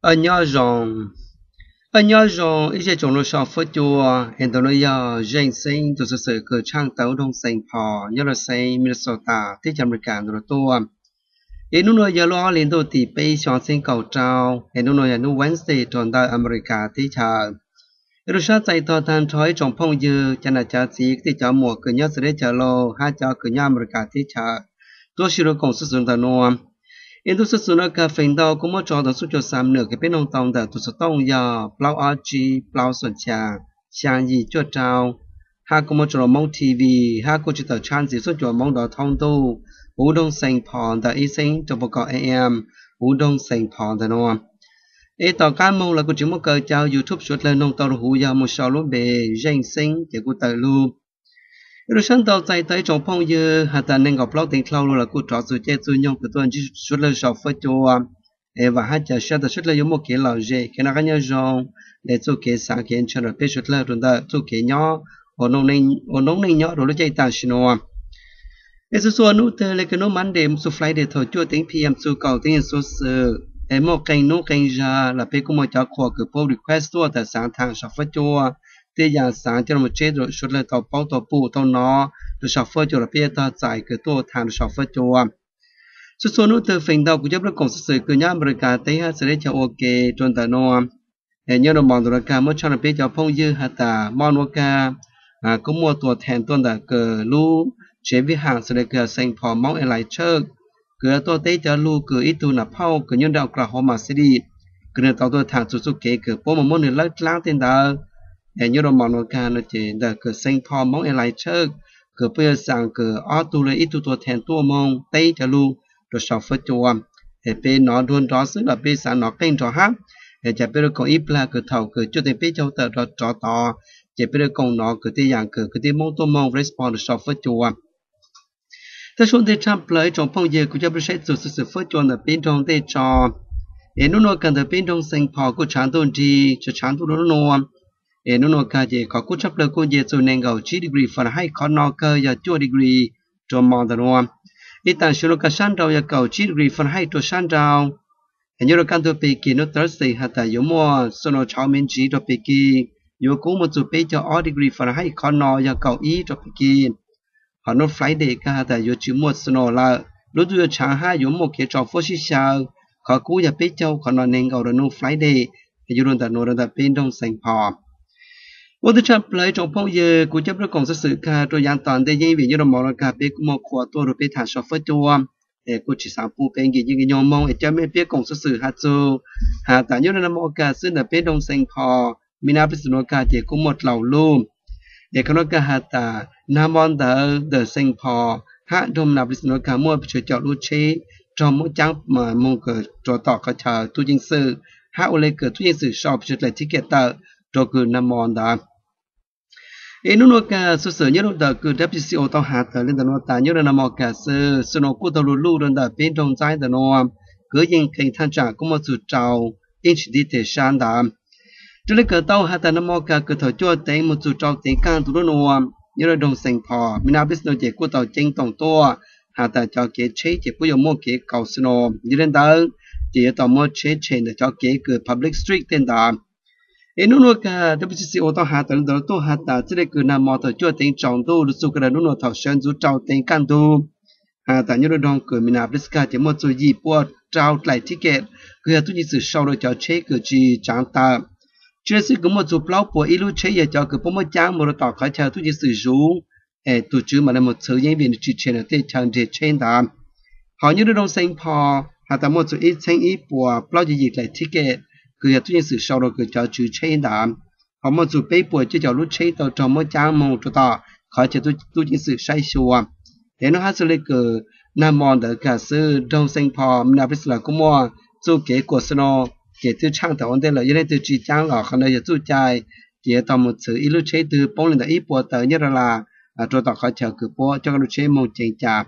ở nhỏ rồng ít trong nó sọp phơi chùa hiện tại nó giờ dân sinh từ sự cửa trang tàu đông sinh phò nhớ là xây Minnesotaที่อเมริกาตัวตัวเอ็นนู้นอย่ารอเรียนตัวตีไปชอนเส้นเก่าเจ้าเอ็นนู้นอย่านู้น Wednesday ตอนได้อเมริกาที่ชารู้ชาใจต่อทางถอยจงพงยืจันทร์จ่าสีที่จะหมวกเกินยอดเสด็จจะโลห้าเจ้าเกินยอดอเมริกาที่ชาตัวชิโร่กงสุดสุดตะนัวเอ็นตัวสุดสุดนักการฟินดาวก็มั่วจอตัวสุดจดสามเหนือก็เป็นองตองแต่ตัวสุดต้องยาเปล่าอาจีเปล่าส่วนชาชายีจวดเจ้าหากก็มั่วจอมองทีวีหากก็จะต่อชานสีสุดจดมองดาวทองตู้หูดงเซ็งพรแต่อีเซ็งจะประกอบเอ็มหูดงเซ็งพรแต่นัวต่อการมองเราก็จะมั่วเกิดเจ้า YouTube สุดเลยน้องตัวหูยาวมั่วชอลุ่มเบย์เจนซิงจะกูตัดลูกรู้ฉันต่อใจใจจงพงยืหาแต่หนึ่งกับเราติงคลาวเรากูจอดสุดเจสุยงตัวตัวที่สุดเลยชอบฟัดจัวว่าหาจะชัดแต่สุดเลยยมโมเกล่าเจแค่นักเนี่ยจงเลยสุเกสังเกตฉันเป็นสุดเลยรุ่นแต่สุเกย่อโอนงในย่อเราใจต่างชิโน่สุส่วนนู้นเธอเลยก็นู้มันเดมสุไฟเดทอจัวติงพีเอ็มสุเก่าติงสุเสือโมเกงนู้เกงจาละเป็นกูมาจากขวาคือพวกรีเควสตัวแต่สามทางชอบฟัดจัวที่อยากสั่งจะมาเช็ดชุดเลยต่อป้องต่อปูต่อน้อดูชอฟเฟอร์จุลเพียต่อใจคือตัวทางดูชอฟเฟอร์จัวส่วนนู้นเธอฟิงดาวกูจะประกอบสื่อคือย่าบริการที่ให้เสด็จจะโอเคจนแต่นัวเห็นยอดมองตัวการเมื่อชนเพียจะพงยืดหัตตามอนวกาก็มัวตัวแทนตัวแต่เกิดรู้เชวิหางเสด็จเกิดเซ็งพอมองอะไรเชิกเกิดตัวเตจะรู้เกิดอีตัวหน้าเผาเกิดยอดดาวกระหอมาสิดีเกิดตัวทางสุดเก๋เกิดโป้มาโมนเลิศล้างเต็นดาวเห็นยอดมองการนั่นเองแต่เกิดเซ็งพอมองอะไรเชิกเกิดเพื่อสั่งเกิดอ้อตัวเลยอีตัวแทนตัวมองเตจะรู้โดยชอบฟัดจัวเป็นนอโดนร้อนซึ่งแบบเป็นสารนอเก่งจ่อฮับจะเป็นเรื่องของอีปลาเกิดเท่าเกิดจุดที่เป็นเจ้าเตอร์จ่อต่อจะเป็นเรื่องของนอเกิดที่อย่างเกิดที่มองตัวมองรีสปอนด์ชอบฟัดจัวถ้าช่วงที่ทำเลยจงพงเยกูจะไปใช้จุดสื่อฟัดจัวแต่เป็นตรงที่จอนู่นกันแต่เป็นตรงเซ็งพอกูฉันตัวดีจะฉันตัวนัวนู่นกันเจขอกูชับเลยกูเยจูเนงเอาจีดีกรีฟันให้ขอนอเกอร์อย่าจั่วดีกรีจงมองแต่นัวแต่ชุดการชันดาวอยากเก่าจีดรีฟันให้ตัวชันดาวเห็นยอดการตัวปีกีนตัวสี่หัตถ์ยมัวสโนชาวเมนจีตัวปีกีโยกูมาจุดปีจะออดีกรีฟันให้คอนออยากเก่าอีตัวปีกีหอนฟลายเดย์ก็หัตถ์ยจิมัวสโนละรู้ตัวช้างให้ยมัวเกี่ยวกับฟอชิชาขอกูอยากปีเจ้าคอนอเนงเอาเรื่องฟลายเดย์ยูรุนแต่โนรันแต่เป็นดงเซงพอวันที่ฉันเลยจงพงเยกูจะประกอบสื่อการตัวอย่างตอนได้ยินวิญญาณมรณะเป็นกูมขวดตัวหรือเป็นฐานชอฟเฟอร์จัวกูจะสามปูเป็นกิจยังยอมมองจะไม่เป็นกองสื่อฮัตซูหาแต่ยุนนามอกาซึ่งเป็นดงเซงพอมีนาพิสุนกาเจกูหมดเหล่าลูมขณะกาหาตานามอนเดอเซงพอหาดมนาพิสุนกามั่วไปช่วยเจาะลูเชจอมมุ่งจังมามงเกิดจอต่อกระชาตุจิงสื่อหาอุเลเกิดตุจิงสื่อชอบช่วยเลยที่เกตเตอร์ตัวคือนามอนดานู่นก็สุดเสียเนี่ยเราเด็กคือ WCO ต้องหาแต่เรื่องแต่โน้ตแต่เนี่ยเรานำมาแก่ซื้อสนุกกูต้องรู้เรื่องแต่เป็นตรงใจแต่โน้ตก็ยังเก่งท่านจากก็มาสู่เจ้าอินชิดิเทชันดามจุดเล็กเกิดต้องหาแต่นำมาแก่คือถอยจ่อเต็งมาสู่เจ้าเต็งการตัวโน้ตเนี่ยเราดงเซ็งพอมีนาบิสโนเจกูต้องเจงตรงตัวหาแต่เจ้าเกชเจกูยังโมเกเก่าสโนยืนดังเจ้าต่อมาเชเชนเจ้าเกคือ public street เต็นดามนู่นก็ WCO ต้องหาแต่เราต้องหาแต่จะได้คือนำมอเตอร์จ่อเต็งจองตู้หรือสุกระนู่นถอดเชิญจู่เจ้าเต็งกันตู้หาแต่ยุโรดองเกิดมีนาบริสกาจะมั่วจู่ยี่ปวดเจ้าไหลทิเกตคือทุกอย่างสื่อชาวเราจะเช็คคือจีจางตาเชื่อสิก็มั่วจู่เปล่าปวดอีลูเช็คจะคือพวกมั่วจ้างมั่วต่อขายเช่าทุกอย่างสื่อรู้ตัวจื้อมาแล้วมั่วซื้อยังเป็นจีเชนเตชันเดเชนตามหอยุโรดองเซ็งพอหาแต่มั่วจู่อีเซ็งอีปวดเปล่าจะยี่ไหลทิเกตคือทุกอย่างสื่อชาวเราคือจะจื้อเชนตามhọ muốn chụp bấy buổi cho cháu lúc chơi tàu trong mỗi trang mong cho ta khỏi cho tôi những sự say sưa để nó hát sự lấy cờ nam mòn đỡ cả sư trong sinh phò mình biết là cũng mua chú kế của snow kế từ trang tàu anh đây là như từ chỉ trang là không đây chú trai kế tàu một sự ít lúc chơi từ bóng lên ít buổi tới như là cho ta khỏi chờ cứ buổi cho lúc chơi mong chơi chạp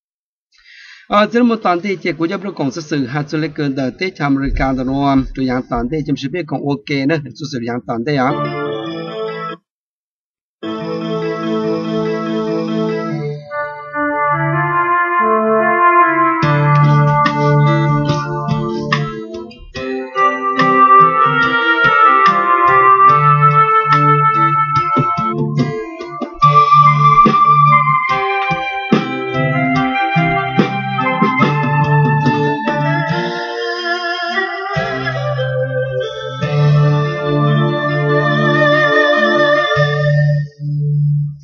chỉ một tuần thì chỉ của chúng tôi sự hát sự lấy cờ đỡ tết chăm rồi càng đỡ nó tôi yang tuần thì chúng sẽ biết còn ok nữa sự yang tuần đấy á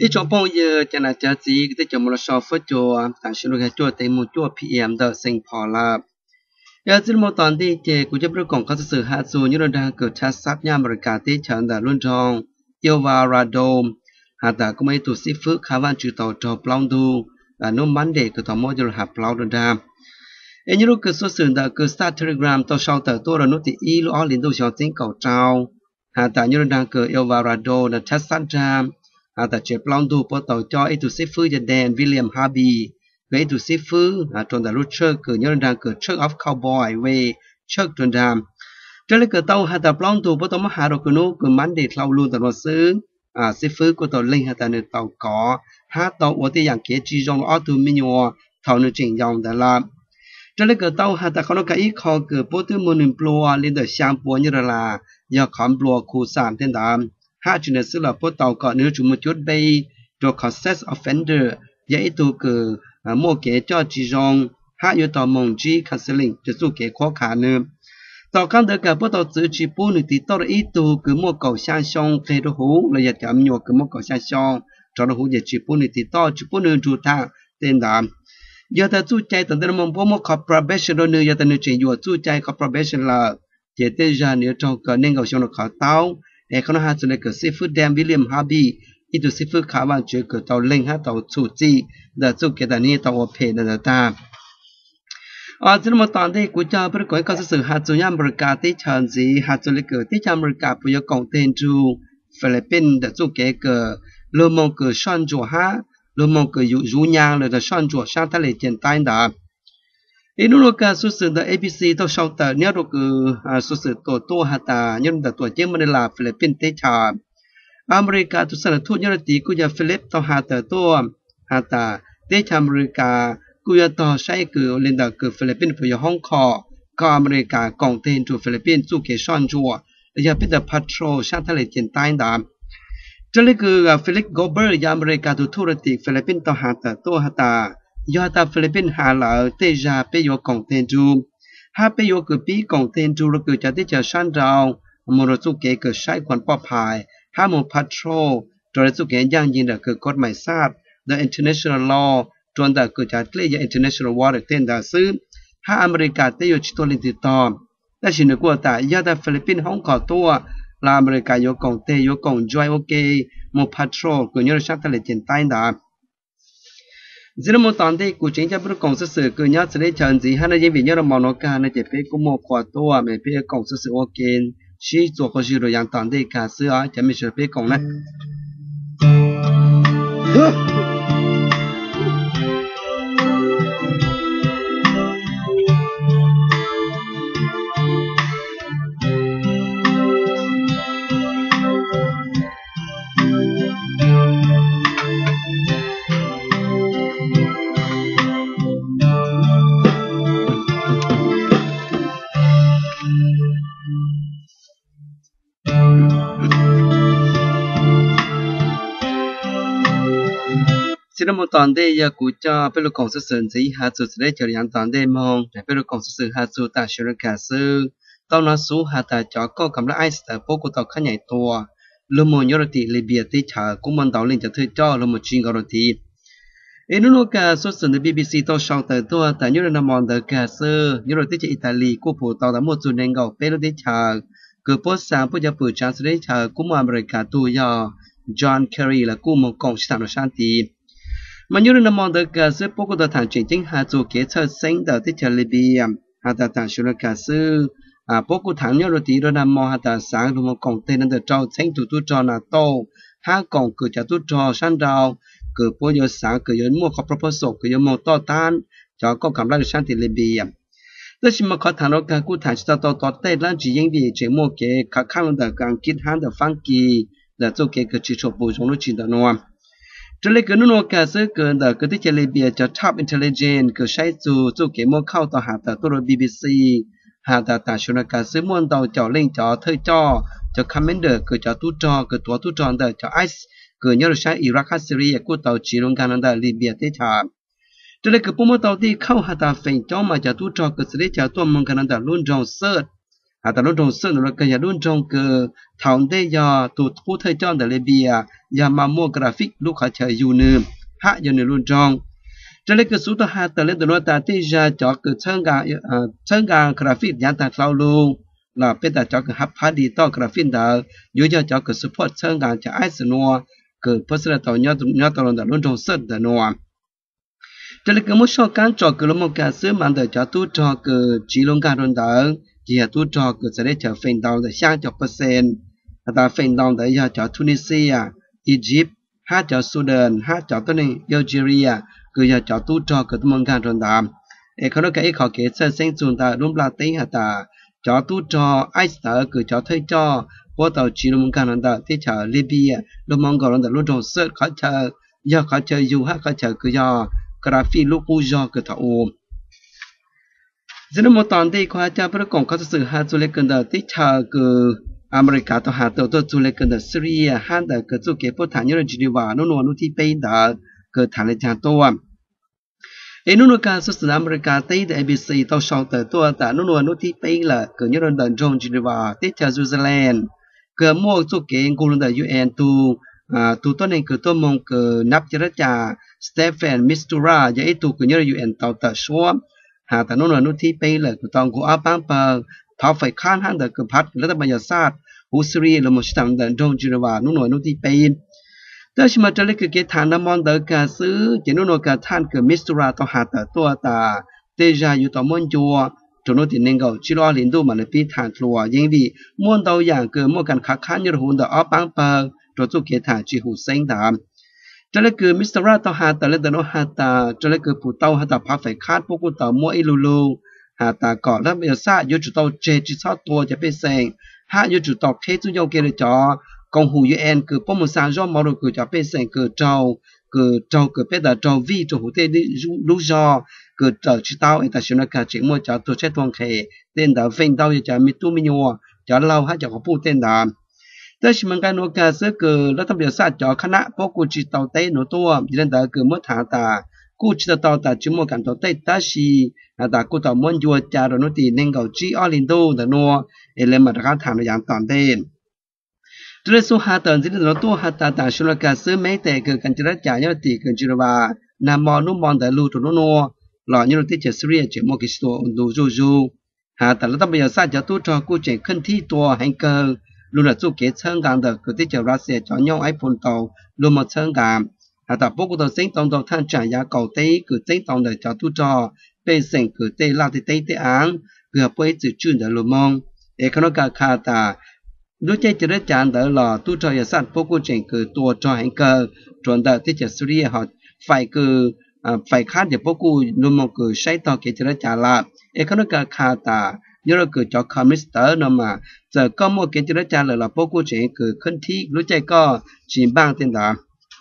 trong bao giờ cho nên cho gì cái trong một số phút cho tại sự cái cho tới một cho PM đó sinh phò là giờ chỉ một tuần đi chơi cũng chấp nhận có sự hạ dù như là đang cử tra sát nhà America tí chọn đã luôn trong Eldorado hạ đã cũng mấy tụ sĩ phước khá văn chữ tàu cho plong du là nó bán để cử tàu mỗi giờ hạ plong được ra em như lúc cử số sự đã cử start Telegram tàu sau tờ tôi là nó thì y lo liên tục cho tiếng cầu trao hạ đã như là đang cử Eldorado là tra sát ra hạ đã chế plong du bỏ tàu cho ấy tụ sĩ phước và Dan William Harvey cái tụ sĩ phước trong đã lúc chơi cử như là đang cử Church of Cowboy về Church trong đàm cho nên cử tàu hạ đã plong du bỏ tàu mà hạ được cử nó cử bán để thâu luôn tàu xứ sĩ phước của tàu linh hạ đã được tàu có hát tàu ởที่อย่างเกี่ยจีจงออตูมิโอเท่านั้นจริงยองแต่ละจะเลยเกิดเต้าหาแต่เขาต้องการอีกข้อเกิดโปรตีนมันหนึ่งปลัวเรื่องเดือดช่างปลัวนี่ละอยากขำปลัวคู่สามเท่านั้นหาจุดนี้ซึ่งเราพวกเต่าก่อนเนื้อจุดมุจุดไปตัว consensus offender ยังอีตัวเกิดโมเกจอจีจงหาอยู่ต่อมงจี counseling จะสู้เกี่ยข้อขาเนื้อต่อการเดินกับพวกเต่าซื้อจีปูหนึ่งตีต่ออีตัวคือโมเก่าช่างชงเทโรหูเราอยากจะมีคือโมเก่าช่างชงcho nó hữu dụng chỉ bốn người to chỉ bốn người chủ thang tên đàm giờ ta chú chạy tận đây mong muốn có probation rồi nữa giờ ta nói chuyện vừa chú chạy có probation là chỉ tới giờ nếu trong cái nên gọi xong nó khó tao đểเขาหาจุดcái seafood Dan William Harvey ít tu seafood khá bằng chuyện cái tàu linh ha tàu chủ chi để chú cái này tàu phe là ta chỉ một tuần đây cũng cho bất cứ cái sự hạtจุดAmericaที่เชิญสิหาจุดcáiที่America 不要讲tên chú Philippines để chú cái lô mong cử son chùa ha lô mong cử dụ nhang là son chùa sang thái lệ tiền tai đã ít lúc cả số sự là ABC tôi sau tờ nhớ được số sự tổ tô hạt ta nhưng đã tuổi trên Manila Philippines tế trà America tôi sẽ là thu nhớ tí của nhà Philip tôi hạt tờ tô hạt ta tế trà America của nhà tôi sẽ cử lên đảo cử Philippines với Hong Kong có America cộng tên cho Philippines chú cái son chùa để nhà biết được patrol sang thái lệ tiền tai đã cho nênคือFelix Goldberg ยามรายการธุรกิจฟิลิปปินส์ต่อหาแต่ตัวหาตายอดแต่ฟิลิปปินส์หาเหล่าเตจาไปโยกองเทนจูหาไปโยกปีกองเทนจูแล้วก็จะได้เจอชันดาวมรสุเกเกิดใช้ความปลอดภัยหาโมพัทโรโดยสุเกย่างยินเด็กเกิดกฎหมายทราบ the international law จนแต่เกิดจากเรื่อง international water เต้นดาซื้อหาอเมริกาเตยชิโตลินติตอมแต่สิ่งหนึ่งก็แต่ยอดแต่ฟิลิปปินส์ห้องขอตัวลาอเมริกาโยกองเตยโยกองจอยโอเคโมพัทโรกุญยรชักทะเลเจนใต้ดาจินโมตอนที่กูจิงจะเป็นกองสื่อกุญยรทะเลเชิญจีฮันในยังวิญญาณมโนการในเจ็บเป็นกุโมขวดตัวไม่เป็นกองสื่อโอเคชี้ตัวเขาชื่ออย่างตอนที่การซื้อจะไม่ใช่เป็นกองนะสิ่งที่ตอนเดียกูจะเป็นลูกของสื่อสีหาสุดได้เจออย่างตอนเดียมองแต่เป็นลูกของสื่อหาสุดแต่เชื่อการซื้อตอนนั้นสู้หาแต่จอก็กำลังไอส์แต่พวกกูต่อขยายตัวลูกมันยอดตีลิเบียที่ฉากูมันต่อเล่นจะถือจ่อลูกมันจิงกอร์ตีเอ็นลูกการสื่อใน BBC ต่อช่องแต่ตัวแต่ยอดนามองแต่การซื้อยอดที่จะอิตาลีกูผู้ต่อแต่หมดจุดแดงเก่าเป็นที่ฉาเกิดโพสต์สามผู้จะเปิดชาร์จได้ฉากูมันอเมริกาตัวยาจอห์นแครีและกูมันกองสถานชาติมันอยู่ในมองเด็กซื้อพวกตัวทางจริงๆหาตัวเกษตรเซ็งเดอที่เชลิบีหาแต่ทางชุนกาซื้อพวกทางยอดตีระดับมอหาแต่สางลงมากองเต้นนั่นเดอเจ้าเซ็งตัวจอนาโตห้ากองเกิดจากตัวจอชั้นดาวเกิดพวกยอดสางเกิดยอดมั่วขับประสบเกิดยอดมอต่อต้านจอก็กำลังชั้นที่ลิบีแต่ชิมขอทางเราการกู้ฐานจะต่อเต้นล้านจียังดีเจมั่วเกะข้างเดอการคิดหันเดอฟังกีเดอเจ้าเกะเกิดจิตชบุจงรู้จินตนวมจะเลยเกิดนู่นก็ซื้อเกินแต่ก็ที่จะเลยเบียจะ top intelligence ก็ใช้จู่เกมเข้าต่อหาแต่ตัว BBC หาแต่ชนการซื้อมวนต่อจ่อเล่งจ่อเธอจ่อจะคอมเมนเดอร์ก็จะตู้จ่อก็ตัวตู้จ่อแต่จะไอซ์ก็ยอดใช้อิรักซีรีส์ก็ต่อจีนงการนั่นแต่ลิเบียที่ชาจะเลยเกิดปุ่มต่อที่เข้าหาแต่เฟงจ่อมาจะตู้จ่อก็จะได้จะตัวมังการนั่นแต่รุ่นจ่อเซิร์แต่รุ่นตรงซึ่งเราก็อย่ารุ่นตรงคือทางได้ยาตัวผู้เทยจอนเดลเบียยามาโมกราฟิกลูกขาเชยอยู่นึมฮะอยู่ในรุ่นตรงจะเล็กสุดท้ายแต่เล็กตัวตาที่จะจอกคือเชิงการกราฟิกยันตาเราลูlà bây giờ cho cái hấp phát đi to graphic đó, dù cho cái support sang càng cho ai sử dụng cái personal tàu nhớ tàu là luôn trong set đó nữa. Cho nên cái một số cái cho cái một cái sự mà để cho tu cho cái chỉ luôn cái đó, chỉ là tu cho cái sẽ để cho phần đầu để sang cho percent, ta phần đầu để cho Tunisia, Egypt, hát cho Sudan, hát cho tới này Algeria, cái cho tu cho cái một cái đó. Cái đó cái họ kể sẽ sinh chúng ta đúng là tính hả ta cho tu cho ai sợ cứ cho thấy cho bộ tàu chỉ luôn cái đó thì chờ Libya lúc mong gọi là lúc đầu sớt khó chờ do khó chờ dù hát khó chờ cứ do graphic lúc u do cứ thấu giờ một tuần thì qua cho bất công có sự hát du lịch gần đó thì chờ cứ America tàu hát tàu du lịch gần đó Syria hát đó cứ du lịch bộ thản như là Geneva nó nuôi nó thì bay đó cứ thản lên trang tour nó cả số America tây tại ABC tàu sau tới tua tại nó nuôi nó thì bay là cứ như là đợt trong Geneva tết cho Switzerland cứ mua số kiện cũng là UN tu tôi nên cứ tôi mong cứ nắp cho rất là Stephen Mistura vậy tu cứ như là UN tàu tới số tại nó nuôi nó thì bay là cứ tàu của Alabama thảo phải khăn hàng được cứ phát rất là bây giờ sát Syria là một thằng đợt trong Geneva nó nuôi nó thì bayแต่ชิมาจะเล็กคือทานน้ำมันเด็กกาซื้อเจนุโนกาท่านคือมิสตูราต่อหาตัวตาเตจาอยู่ต่อมันจัวจนโนตินเองก็ชิลอลินดูมาเลยปีทานทัวยังดีม้วนตัวอย่างคือม้วนกันขัดขันยูหุ่นต่ออัปปังเปิงตัวจุกเกทานจีหูเซ็งดามจะเล็กคือมิสตูราต่อหาเล็กแต่โนหาตาจะเล็กคือผู้เต้าหาตาพักไฟคาดพวกกูต่อมัวอิลูลูหาตาก่อนแล้วเบลซ่าอยู่จุดตัวเจจิซอตัวจะเป็นเซ็งหาอยู่จุดตัวเทจุยองเกลจอcông hữu UN cứ có một sáng do màu cứ cho bên sành cứ bên đó trâu vi cho hữu tê đi lúc do cứ trở chỉ tao ta xin nói cả chuyện mua cho tôi sẽ tuân khề tên đó vinh tao cho mi tu mi nhua cho lâu hay cho có phụ tên đóแต่ฉันมันการโนกาเสือคือรัฐบาลศาสตร์จอคณะพวกกูจิตเตาเต้หนูตัวยันแต่คือเมื่อถาตากูจิตเตาแต่จิมกันเตาเต้ตาชีแต่กูต่อมันยัวจารนุตีเน่งเกาจีออลินโดแต่นัวเอเลมาการถามอย่างตอนเต้นจะได้สู้หาตอนที่เราตัวหาตาต่างชุลกาซื้อไม่แต่เกิดการจิรจ่ายยอดตีเกินจิรวานามอนุ่มบอลแต่ลูตัวนัวหล่อยี่เราที่จะซีเรียจะมอกิสตัวดูจูหาแต่ละตั้งไปยาซาจะตู้จอกูเจขึ้นที่ตัวแฮงเกอร์ลูน่ะสู้เกตเชิงการเด็กคือที่จะรัสเซียจอย่องไอพลโตลูมาเชิงการหาแต่พวกกูตัวเซ็งตรงท่านจ่ายยาเก่าเต้คือเซ็งตรงเด็กจะตู้จอเป็นเซ็งคือเต้ลาที่เต้อ่างเพื่อไปจืดจืดเดลูมองเอกนกาคาตาด้วยใจจะได้จานเดอหล่อตู้จอยาสัตว์พวกกูเจงคือตัวจอแฮงเกอร์จนเดอที่จะซีเรียหอดไฟคือไฟคาดอย่างพวกกูลูมองคือใช้ต่อเกจิรจาลาเอกนกาคาตาnhớ là cứ cho communist nó mà giờ có một cái chữ trả lời là bố cô chỉ cứ khẩn thi lúc chạy có chỉ bằng tiền đó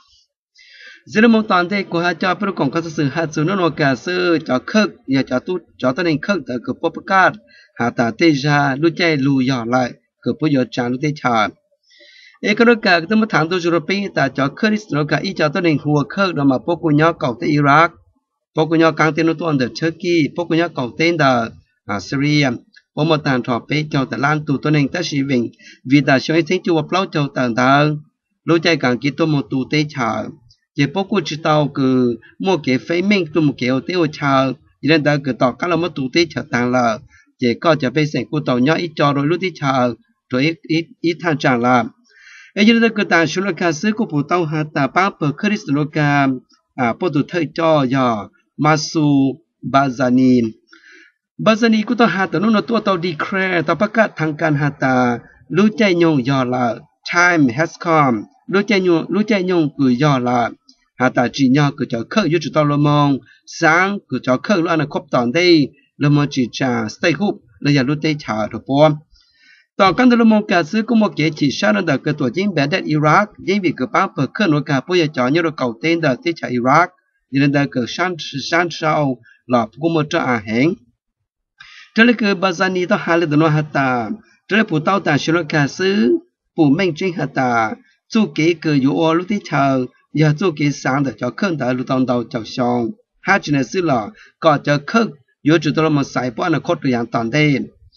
giờ một toàn thế của hai cho bố cùng có sự hai sự nó cả sự cho khất giờ cho tôi nên khất từ cứ bố cát hạ ta tê ra lúc chạy lùi nhỏ lại cứ bố giờ chẳng lúc tê chờ ấy cái đó cả tôi mới thẳng tôi rồi bây ta cho khất nó cả ý cho tôi nên hùa khất đó mà bố cô nhớ cầu tới Iraq bố cô nhớ càng tên nó tuần được Turkey bố cô nhớ cầu tên là Syria bố một tàn thọ bế châu tại lan tù tôi nên ta sĩ vinh vì ta cho ấy thấy chùa plau châu tàn tàn lối chạy càng kỹ tôi một tù tê chờ chỉ bố cô chỉ tàu cứ mua cái phế minh tôi một kiểu tê ô chờ nên ta cứ tỏ các là một tù tê chờ tàn lờ chỉ có cho bế sảnh của tàu nhỏ ít cho rồi lúc tê chờ rồi ít than chẳng làm ấy cho nên cứ tàn xuống là ca sứ của phụ tàu hạt ta bác bờ Christ lô ca bố tù thời cho giờ Masu Bazanin Bazaniกูต้องหาแต่นู้นตัวเรา declare ต่อประกาศทางการหาตารู้ใจยงย่อละ time has come รู้ใจยงกูย่อละหาตาจีย่อกูจะเข้าอยู่จุดตลมองสังกูจะเข้ารู้อนาคตตอนได้ละมจีจ่า stay hoop และอย่ารู้ใจฉาถูกปะต่อกันตลมองการซื้อกูมองเกจิชาตินั่นก็ตัวจริงแบบเด็ดอิรักยิ่งวิกป้าเปิดเครื่องว่าการปุยจ่อเนี่ยเราเก่าเต้นเด็ดที่ชาอิรักยิ่งเด็ดก็ชันเช้าหลับกูมาจะอาหง这里个巴扎尼到海里的诺哈达，这里葡萄大学了开始，不明真哈达，做几个有我路的桥，也做几上的叫坑的路当到叫上，还只能是了，搞叫坑，有知道了么塞班的课这样当的，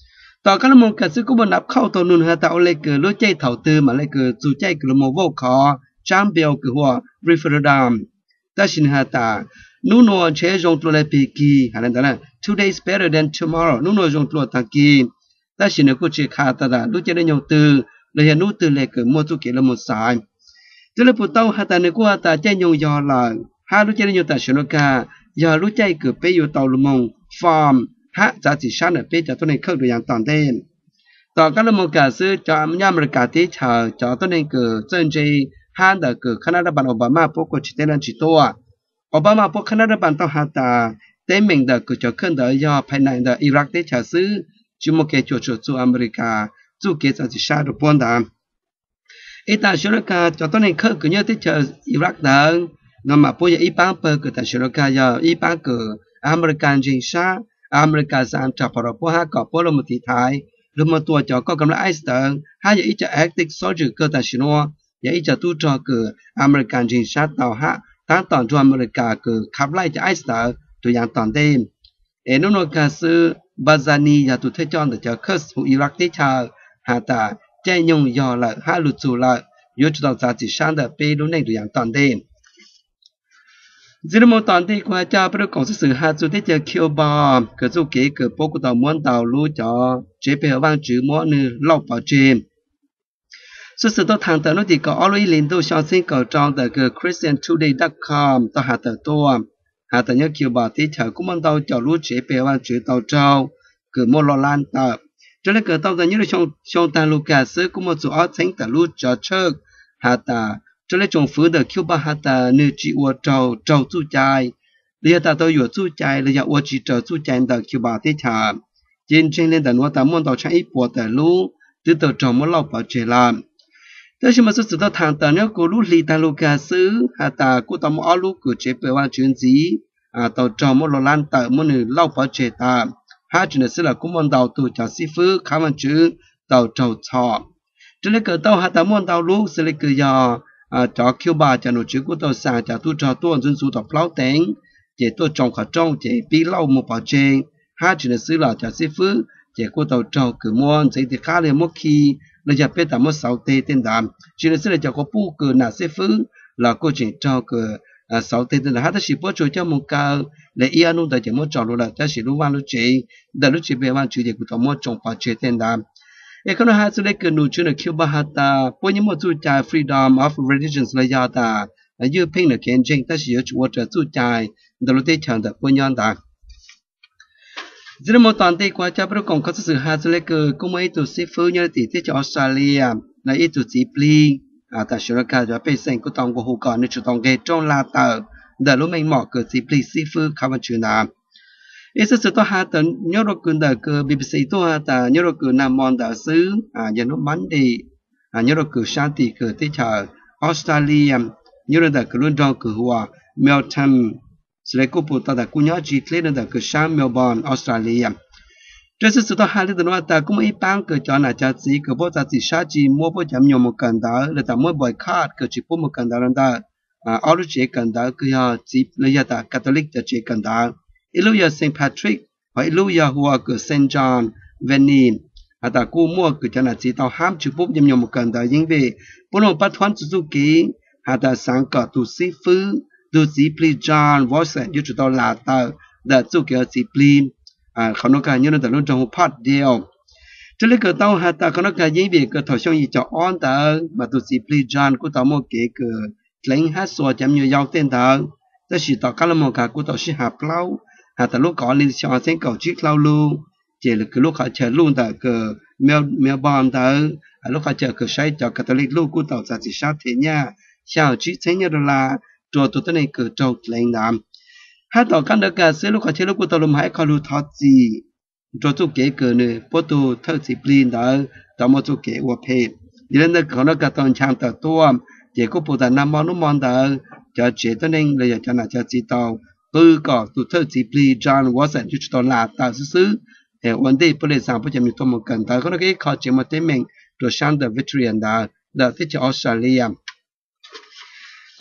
ต่อกันมองกันซึ่งก็บนนับเข้าตัวนุนฮะแต่เอาเลยเกิดรู้ใจเถ่าตือมาเลยเกิดจู่ใจกลุ่มโมวคอจามเบลคือว่า referendum แต่สินฮะแต่นู่นว่าเชื่อจงตัวเลยปีกีอะไรต่างๆ today is better than tomorrow นู่นว่าจงตัวตะกี้แต่สินก็เชื่อขาดแต่รู้ใจได้ยงตือเลยนู่นตือเลยเกิดมัวจุกเกลมัวสายจะเลยปุ่นเต้าฮะแต่ในกูฮะแต่ใจยงยอหลังฮะรู้ใจได้ยงแต่ชนกาอย่ารู้ใจเกิดไปอยู่เตาลุมงฟาร์มฮะจะจิชันเนี่ยไปจากตัวในเครื่องตัวอย่างตอนเด่นต่อกันละมกาซื้อจอมยามรกาที่เชาจอตัวในเกิดเจนจีฮันเดเกิดคณะรัฐบาลโอบามาพวกก็ชิดเล่นจิตตัวโอบามาพวกคณะรัฐบาลต้องหาตาเต็มเมืองเดเกิดจะขึ้นเดยอภายในเดอิรักที่เชาซื้อจุมเกจจูจูอเมริกาจูเกจะจิชาดุปอนดามอีตาชลกาจอตัวในเครื่องเกิดที่เชาอิรักเดนำมาพูดอีปังเปิดเกิดแต่ชลกายาอีปังเกิดอเมริกันจิชาอเมริกาสามจับพอเราพวกฮะกับพวกเรามาที่ไทยหรือมาตัวจอก็กำลังไอส์เตอร์ฮะอย่าอีจะแอคติกโซจูเกิดแต่ชิโน่อย่าอีจะตู้จอเกิดอเมริกันจินชาต่อฮะตั้งตอนจออเมริกาเกิดขับไล่จะไอส์เตอร์ตัวอย่างตอนเดิมนู่นก็คือบาซานีอย่าตัวเทจอนแต่จะคัสหูอิรักที่ชาหาตาใจยงยอละฮะลุจูละยุติต่อจากจิชันเดไปรู้ในตัวอย่างตอนเดิมจิรโมตอนที่กว่าจะประกอบสื่อหาจุดที่จะคิวบอมเกิดจุเก๋เกิดปกติม้วนดาวรู้จอเจ็บเปว่างจื้อม้วนนึเล่าป่าเจมสื่อตัวทางแต่โน้ติก็อลุยลินดูชาวซิงก็จองแต่เกิด christiantoday.com ต่อหาแต่ตัวหาแต่เนี่ยคิวบอที่เธอกุมันดาวจอรู้เจ็บเปว่างจื้อดาวเจ้าเกิดโมลลันเตอจนเลยเกิดตัวแต่เนี่ยชงตาลูกาซื้อกุมันจู่อ้อซิงแต่รู้จอเชิกหาแต่这类政府的 Q 巴哈的呢，只我找住宅，你要达到有住宅，你要我去找住宅的 Q 巴的茶，真正的我打摸到穿一波的路，直到找摸老保洁啦。但是嘛，是知道谈的呢，个路里大路个是，哈达古到摸二路个这百万军子，啊，到找摸罗兰的摸呢老保洁的，哈真的是了，古摸到都叫师傅看完之到找草，这类个到哈达摸到路是那个要。cho kêu bà cho nó chữ của tôi sang cho tôi cho tôi dân số đọc lâu tiếng để tôi trồng khả trong để bị lâu một bảo trên hai chuyện xứ là cho sư phụ để của tôi trồng cứ mua giấy thì khá là một khi là giờ biết tầm một sáu tê tên đàm chuyện xứ là cho có bu cứ là sư phụ là cô chỉ cho cứ sáu tê tên là hai thứ bố cho một cao để yên luôn để chỉ một trồng luôn là cho chỉ lúc văn lúc chế để lúc chế về văn chủ để của tôi một trồng bảo chế tên đàmเอกนหาสุดเลยคือหนูชื่อคิวบาฮัตตาพวกนี้มันจู่ใจ freedom of religions เลยยาตายืดเพ่งเนเขียนจริงแต่เสียชัวจะจู่ใจดลุเตชันแต่พวกย้อนตาจิรมตอนที่กว่าจะประกอบเขาสื่อหาสุดเลยคือกุมารตัวซีฟูเนี่ยติดที่จะออสเตรเลียในอีตัวจีปลีแต่สุรกาจะไปเซ็งก็ต้องกูหูก่อนในจุดต้องเกจงลาตาแต่รู้ไม่เหมาะกับจีปลีซีฟูคำว่าชื่อนาอีสตัวหาแต่ยอดกุนแต่คือ BBC ตัวแต่ยอดกุนนามอนแต่ซื้อยันนุมันดียอดกุนชาติคือที่ชาวออสเตรเลียยอดแต่คือรุ่นจองคือหัวเมลตันสเลกุปุตแต่กุญญาจีเคลนแต่คือชาเมลบอนออสเตรเลีย这是ตัวหาที่ตัวแต่กุมอีปังคือจอนาจาจีคือพวกจัดชาจีมัวพวกจำยมกันดาและแต่มัวบ่อยคาดคือจีปุ่มกันดานั่นได้ออรุเจกันดาคือยาจีเลยยาแต่คาทอลิกจะเจกันดาอิลูยาเซนต์แพทริกหรืออิลูยาหัวคือเซนต์จอห์นเวนีนแต่กูมั่วคือจะน่าจีต่อห้ามจุบุบยมยมกันแต่ยิ่งเวปุ่นปัทวันสุกี้แต่สังกัดตุซีฟื้นตุซีพลีจอห์นวอสยุจุดต่อลาตาแต่จุกเกี่ยวซีพลีเขาโนการยืนแต่รุ่นจงพัดเดียวจะเลยเกิดต่อแต่เขาโนการยิ่งเวก็ถอดช่องอีจออนแต่มาตุซีพลีจอห์นกูต่อมั่วเก๋เกิดเล่งฮัสซัวจำยาวเต้นแต่แต่สิต่อการละมั่วการกูต่อชิหาเปล่าแต่ลูกก่อนลิชอนเส้นเก่าชิคเราลูเจอคือลูกเขาเจอลูกแต่ก็เมียบอมแต่ลูกเขาเจอคือใช้จากคาทอลิกลูกกูต่อจากสิชาติเทียชาวจีเซนยาดลาตัวตัวนี้เกิดจากแรงน้ำถ้าต่อกันเด็กเสือลูกเขาเจอลูกกูต่อลมหายเขาลูทอดจีตัวตัวเก๋เกินเลยพอตัวเท่าสิบลีนแต่ต่อมาตัวเก๋วัวเพศยันเด็กเขาเด็กตอนช่างแต่ตัวเจ้ากูปูแต่น้ำมันนุ่มมันแต่จะเจตัวนี้เลยจะน่าจะจีต่อตัวก็ตัวเธอจีพลีจอห์นวอสันจุดตอนลาตาซื้อวันที่ผู้เล่นสามผู้จะมีตัวมันกันแต่ก็ได้ขอเจมาเต็มเองตัวชันเดอร์วิทเรียนได้ที่จะออสเตรเลีย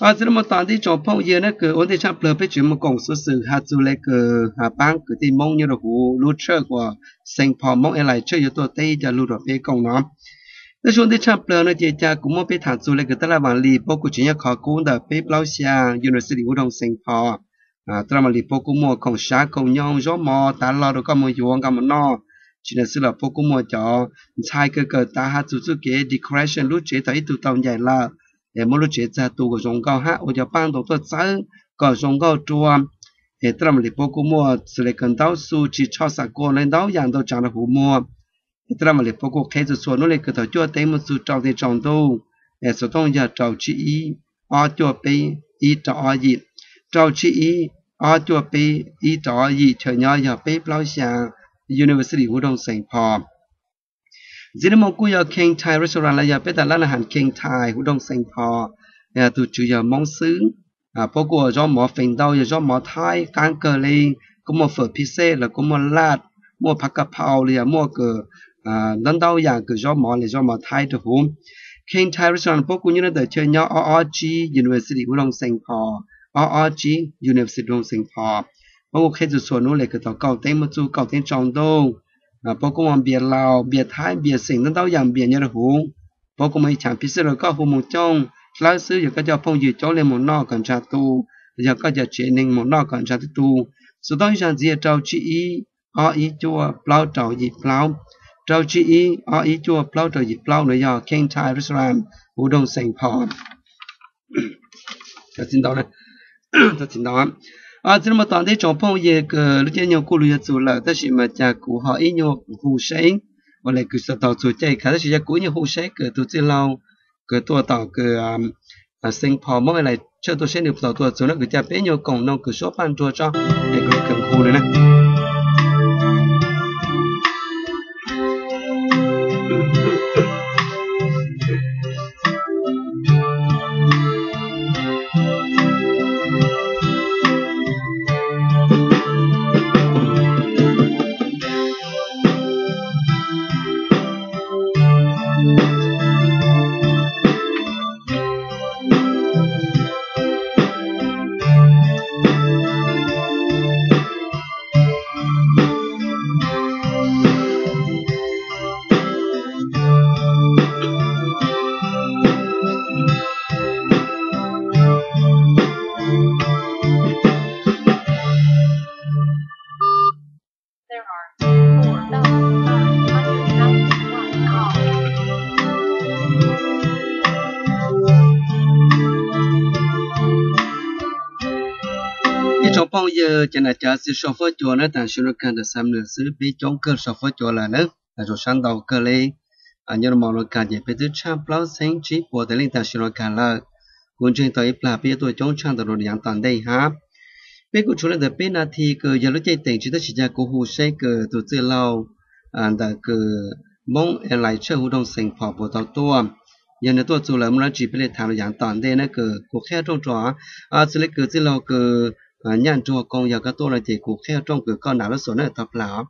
chỉ là một tòa tí trong phong giờ nó cứ ổn định chấp lời với chuyện một công số sự hạt du lịch cứ bang cứ tìm mong như là hồ lưu chơi của Saint Paul mong lại chơi cho tâyจะlưu được về công nóแต่ช่วงที่ชับเปลือกในเจจากุมอไปฐานสุเลยก็ตลาดบางลีพวกกุจิยาขอกูนแต่ไปเปล่าเสียยูนิเวอร์ซิตี้อุดมเซงพอตลาดบางลีพวกกุมอของชาของยองย้อมอตาลอดก็มอยงกันมันนอจินสิละพวกกุมอจอชายเกิดตาหาจุดเกดีคราชันรู้เจต่ออีตัวตอนใหญ่ละแต่มรู้เจจาตัวก็จงเก้าฮะโอจะปั้งตัวเจ้าก็จงเก้าจัวตลาดบางลีพวกกุมอสุเลยกันเต้าสู้จีชอบสักคนในเต้าอย่างตัวจางหูมัวตรามาเลยพวกเขาจะส่วนนู้นเลยก็ต้องจ่อเต็มมันสู่เจ้าที่จงตู้สุดท้ายจะเจ้าชีจ่อไปจ่อยีเจ้าชีจ่อไปจ่อยีเฉยๆอย่าไปเปล่าเสีย University อุดมเซงพอจีนมองกูอยากเข่งไทยรีสอร์ทอะไรอย่าไปแต่ร้านอาหารเข่งไทยอุดมเซงพอตัวจู่อย่ามองซึ้งพวกกูจะหมอฝิ่นดาวจะหมอไทยการเกลือก็มาเฟิร์พิเศษแล้วก็มาลาดมัวผักกะเพราเลยมัวเกลือนั่นดาวอย่างคือจอมอเลยจอมอไทยตัวผมเข่งไทยรีสอร์ทพวกกูนี่นะเดี๋ยวเชิญย่อ RRG University อุดมเซงพอ RRG University อุดมเซงพอพวกกูแค่จะส่วนนู้นเลยก็ต้องเก่าเต็มมาจู่เก่าเต็มจองตู้พวกกูมันเบียร์ลาวเบียร์ไทยเบียร์สิงนั่นดาวอย่างเบียร์เนี่ยนะผมพวกกูไม่ฉันพิเศษแล้วก็หูหมูจ้องคลาสซื้ออยู่ก็จะพงยืดจ้องเลยหมูนอกกันชาตูอยากก็จะเจนิงหมูนอกกันชาตูสุดท้ายฉันจะเจ้าจีจัวเปล่าเจ้าหยิบเปล่าเจ้าจีจัวเปล่าเจ้าหยิบเปล่าเลยย่อเข่งไทยรีสอร์ทอุดมเซงพอจะสินดาวนะจะสินดาว这么当地帐篷也个，人家用过路也做了，但是嘛，家古好一用护身，我来个说到做这，看到是家古用护身个都知道个多到个生跑么来，这都是你不到多做那个家别用功能个说办做着，那个更酷的呢。giờ cho nên cha sẽ so với chỗ nó đang sử dụng cái sản lượng sử bị chống cơ so với chỗ là nữa là rồi sáng đầu cơ lên như mà nó cả về từ trăm bao sinh chỉ của tới lên đang sử dụng cả là cuốn trên tới là bây tôi chống trang từ rồi dạng toàn đây ha bây giờ chúng ta được bên là thì cái giờ lúc chạy tỉnh chỉ tới chỉ ra của hồ sơ cái từ từ lâu đã cái mong lại chơi hoạt động sinh hoạt của tàu tua giờ này tôi chủ là muốn chỉ biết tham dạng toàn đây nó cái cuộc khai trong đó xử lý cái từ lâu cái nhận cho công giờ các tôi là chỉ cuộc khai trong cái con nào nó số nó tập lão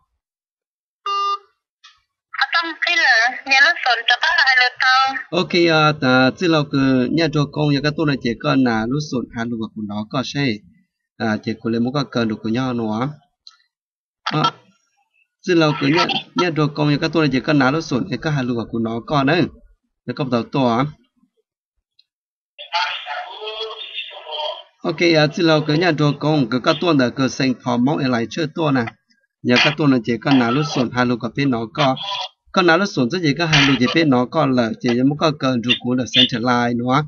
ok từ lâu cái nhận cho công giờ các tôi là chỉ con nào nó số hai lục của nó có sẽ chỉ của lấy một cái cần được của nhau nữa từ lâu cái nhận cho công giờ các tôi là chỉ con nào nó số cái hai lục của nó có nữa nó có đầu to ok từ lâu cái nhận cho công cái các tôi là cái sinh hoạt mong lại chơi tôi nè giờ các tôi là chỉ con nào nó số hai lục của bên nó có con nào nó số rất gì cái hai lục chỉ bên nó có là chỉ một cái cần được của là center line nữa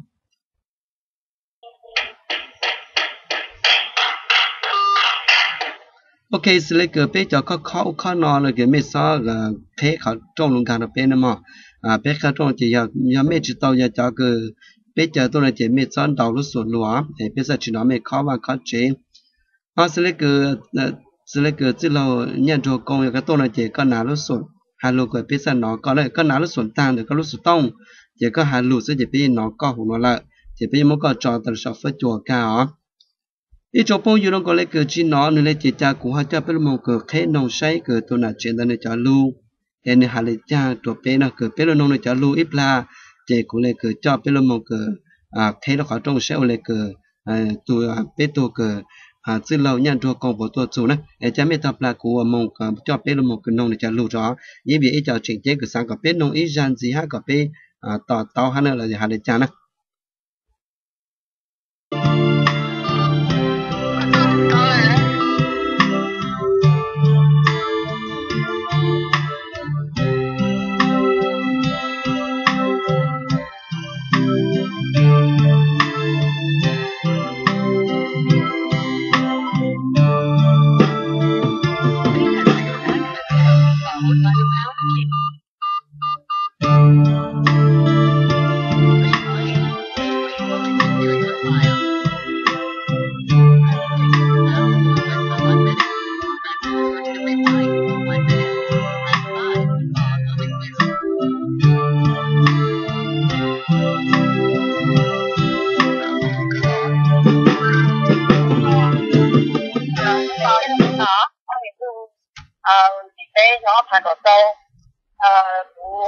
ok xử lý cái bé cho có khó nó là cái mấy sao là bé khó trong luôn cả nó bé nữa mà bé khó trong chỉ giờ mấy chỉ tao giờ cho cái bé giờ tôi là chỉ mấy sao đầu nó xuống lúa để bé giờ chỉ nó mấy khó và khó chế xử lý cái chỉ là nhận cho công cái tôi là chỉ con nào nó xuống hai lúa cái bé giờ nó có lại con nào nó xuống tan được con nó xuống tông chỉ có hai lúa sẽ chỉ bé nó có hụt nó lại chỉ bé mới có cho từ sau phải chùa cả ít chỗ phong yêu có lấy cái chi nó nên lấy chỉ cha cũng hay cho bé một cái khé nông say cái tôi là chuyện đó nên cho lu nên hai lấy cha chỗ bé nó cái bé nó nông nên cho lu ít là chỉ cũng lấy cái cho bé một cái thế nó khỏi trong sẽ ô lệ cờ tụi bé tụi cờ từ lâu nhận cho con của tôi chủ này cha mẹ tập là của mong cho bé là một cái nông để trả lũ rõ như vậy cho chỉnh chế cái sáng có bé nông ít gian gì ha có bé tỏ tao hay là gì ha để trả nè thành đồ tô của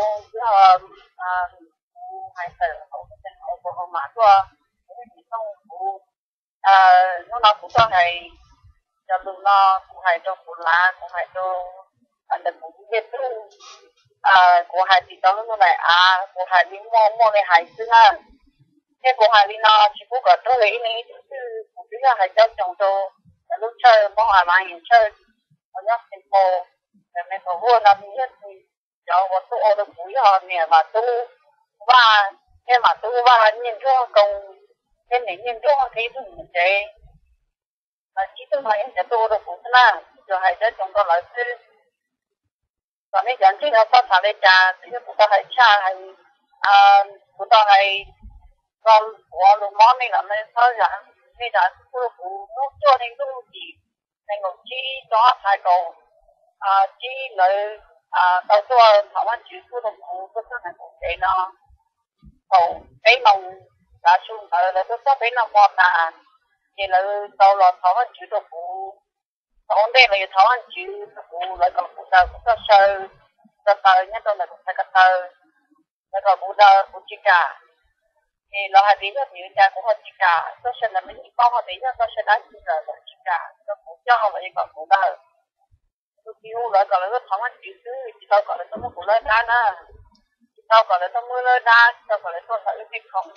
hai từ của ông mà của không của nó cũng cho hay cho luôn nó cũng hay cho phụ lá cũng hay cho anh được cũng biết luôn của hai thì đó nó này của hai đi mua này hai thứ ha thế của hai đi nó chỉ có cái tôi lấy này chứ cũng biết là hai cho chồng tôi lúc chơi mua hai mang nhìn chơi nó nhắc thành phố mình có vua làm nhất thì cho một số ô được quý họ nè và tu và thế mà tu và nhìn cho công thế này nhìn cho thấy được như thế mà chỉ tôi nói em tu được cũng là rồi hay cho chúng tôi nói chứ còn nếu chẳng chỉ là có thằng để trả thì chúng ta hay trả hay chúng ta hay còn của lúc món này là mình thôi rằng bây giờ tôi cũng lúc cho nên tôi chỉ nên một chi cho hai cầu chỉ lợi đầu tư thảo ăn chữ của đồng hồ có rất là cụ thể nó cầu cái nông đã xuống là tôi có cái nông ngon là thì là đầu là thảo ăn chữ đồng hồ còn đây là thảo ăn chữ đồng hồ lại còn phụ đạo cũng có sơ sơ nhất tôi là cũng phải cắt sơ lại còn phụ đạo cũng chỉ cả thì nó hay biết là nhiều cha cũng có chỉ cả tôi sẽ là mình có họ biết là tôi sẽ đánh chỉ là chỉ cả tôi cũng cho họ lại còn phụ đạo tôi kêu lại còn là nó thằng anh chịu chứ tao còn là tôi muốn phụ lên đá nè tao còn là tôi muốn lên đá tao còn là tôi phải cái không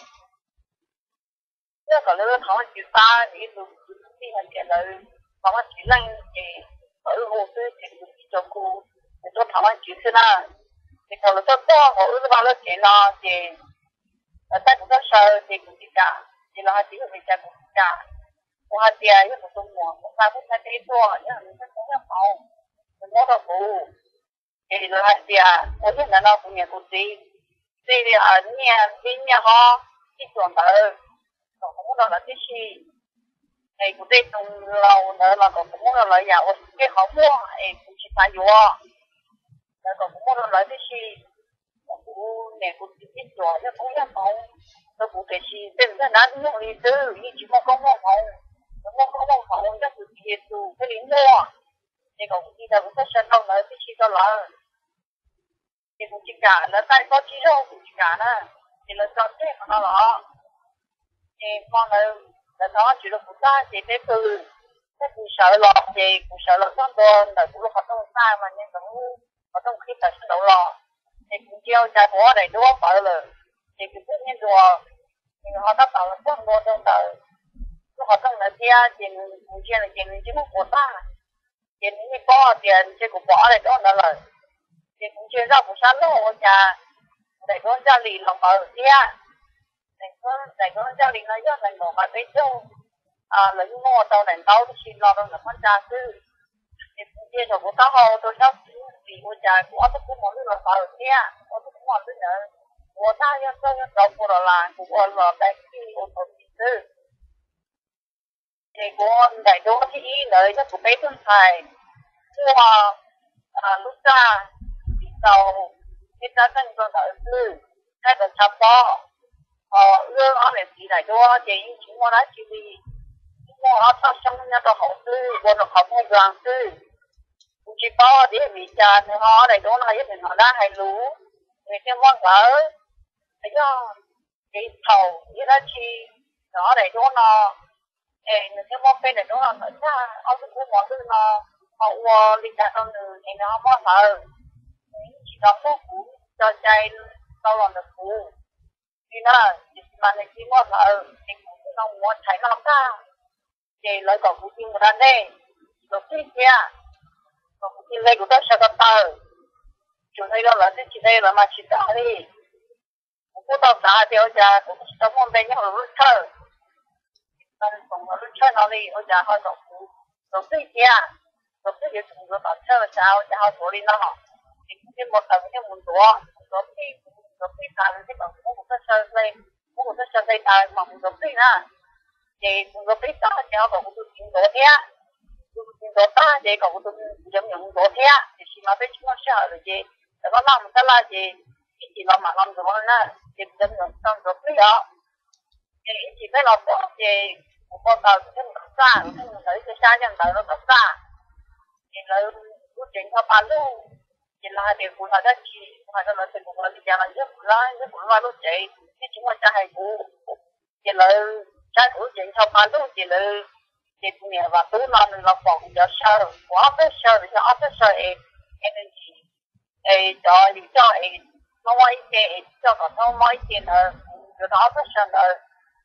tao còn là thằng anh chịu ta thì tôi đi hành cái lời thằng anh chịu lăng thì ở hồ tư thì tôi đi cho cô thì tôi thằng anh chịu thế nào thì còn là tôi có họ ước bao lớp chuyện lo thì ta cũng có sợ thì cũng chỉ cả thì là chỉ là mình cha cũng cả qua tiền với một số mùa một sao cũng thấy thế thôi nhưng mà mình cũng không mau mình mua đồ phụ thì là tiền có thể là nó cũng nhiều cũng gì thì ở nhà bên nhà họ thì chuẩn tới còn cũng đó là cái gì thì cũng đi trong lâu nữa là còn cũng là lợi giàu cái họ mua thì cũng chỉ phải vô rồi còn cũng là lợi cái gì cũng nè cũng biết rồi chứ cũng không mau tôi cũng cái gì tên là nó dùng đi tư như chỉ một con mong không chắc cũng gì tụ cái lính mua thì cũng đi đâu cũng có sân đâu nữa cái gì đó là thì cũng chỉ cả là tại có chi đâu cũng chỉ cả nè thì là cho thế mà nó là thì con là nó chỉ là cũng ta thì thế từ thế cũng sợ lọt thì cũng sợ lọt con đồn là cũng là hoạt động xa mà nhưng cũng hoạt động khi ta sẽ đâu lọt thì cũng kêu cha bố này đúng không phải là thì cũng tất nhiên rồi thì họ đã bảo là con đồn trong đời họ trong là kia thì cũng kia là tiền chỉ một ta tiền như có tiền thì cũng bỏ này đó là thì cũng chưa ra cũng sáng đó ông cha để con gia đình lòng ở kia để con gia đình nói cho thành một cái chỗ lấy mua tàu đèn tàu thì xin lo đâu là con cha chứ thì cũng kia rồi cũng có hồ tôi cháu thì ông cha cũng có cũng muốn là ở kia tôi cũng muốn nữa của ta nhân dân đâu của là cũng là cái gì của tôi thì con đại đô thì lời cho của bé tuần thầy mua lúc ra thì sau khi ta cần con đợi sư hay là chắp bó ưa ở này thì đại đô thì chúng ta nói chỉ vì chúng ta ở trong trong nhà tôi học sư vừa được học một đoàn sư cũng chỉ có để bị cha thì họ đại đô là nhất định họ đã hay lú thì cái món vợ thấy không thì cái thầu như là chi đó để cho nó người ta mua cái để cho nó nói ra ở cái khu mỏ thứ nó họ đi ra trong người thì nó mua thợ chỉ đó mua cũ cho chạy tao làm được cũ thì nó mà này chỉ mua thợ thì cũng nó mua chạy nó ra thì lấy còn cũng tiền một đàn đây rồi cái kia còn cũng tiền lấy của ta sẽ có tờ chủ này đó là cái chỉ đây là mà chỉ trả đi cũng tao trả thì ở nhà cũng tao muốn bên nhau rồi thợ但是从我们车那里，我家好都对家，都是有从个把车家好处理那好，你莫等你们多，都对干的这个我不是车类，我不是车类干嘛，都对呢，这从个对干家个我都听多听，就是听多打这个我都用多听，就是嘛被情况下的这，这个那么的那这，一起老嘛老多呢，这人用当做对啊。一起被老婆这我报道跟老大，跟有一些下降到了老大，然后我整个八路，然后的古他的去，他的那些古我的家了，这古话都这，这情况下还古，然后在古整个八路，然后这几年吧，都拿那房比较少，我不少，我不少energy，叫你叫多一些，叫个多一些呢，就他不少的。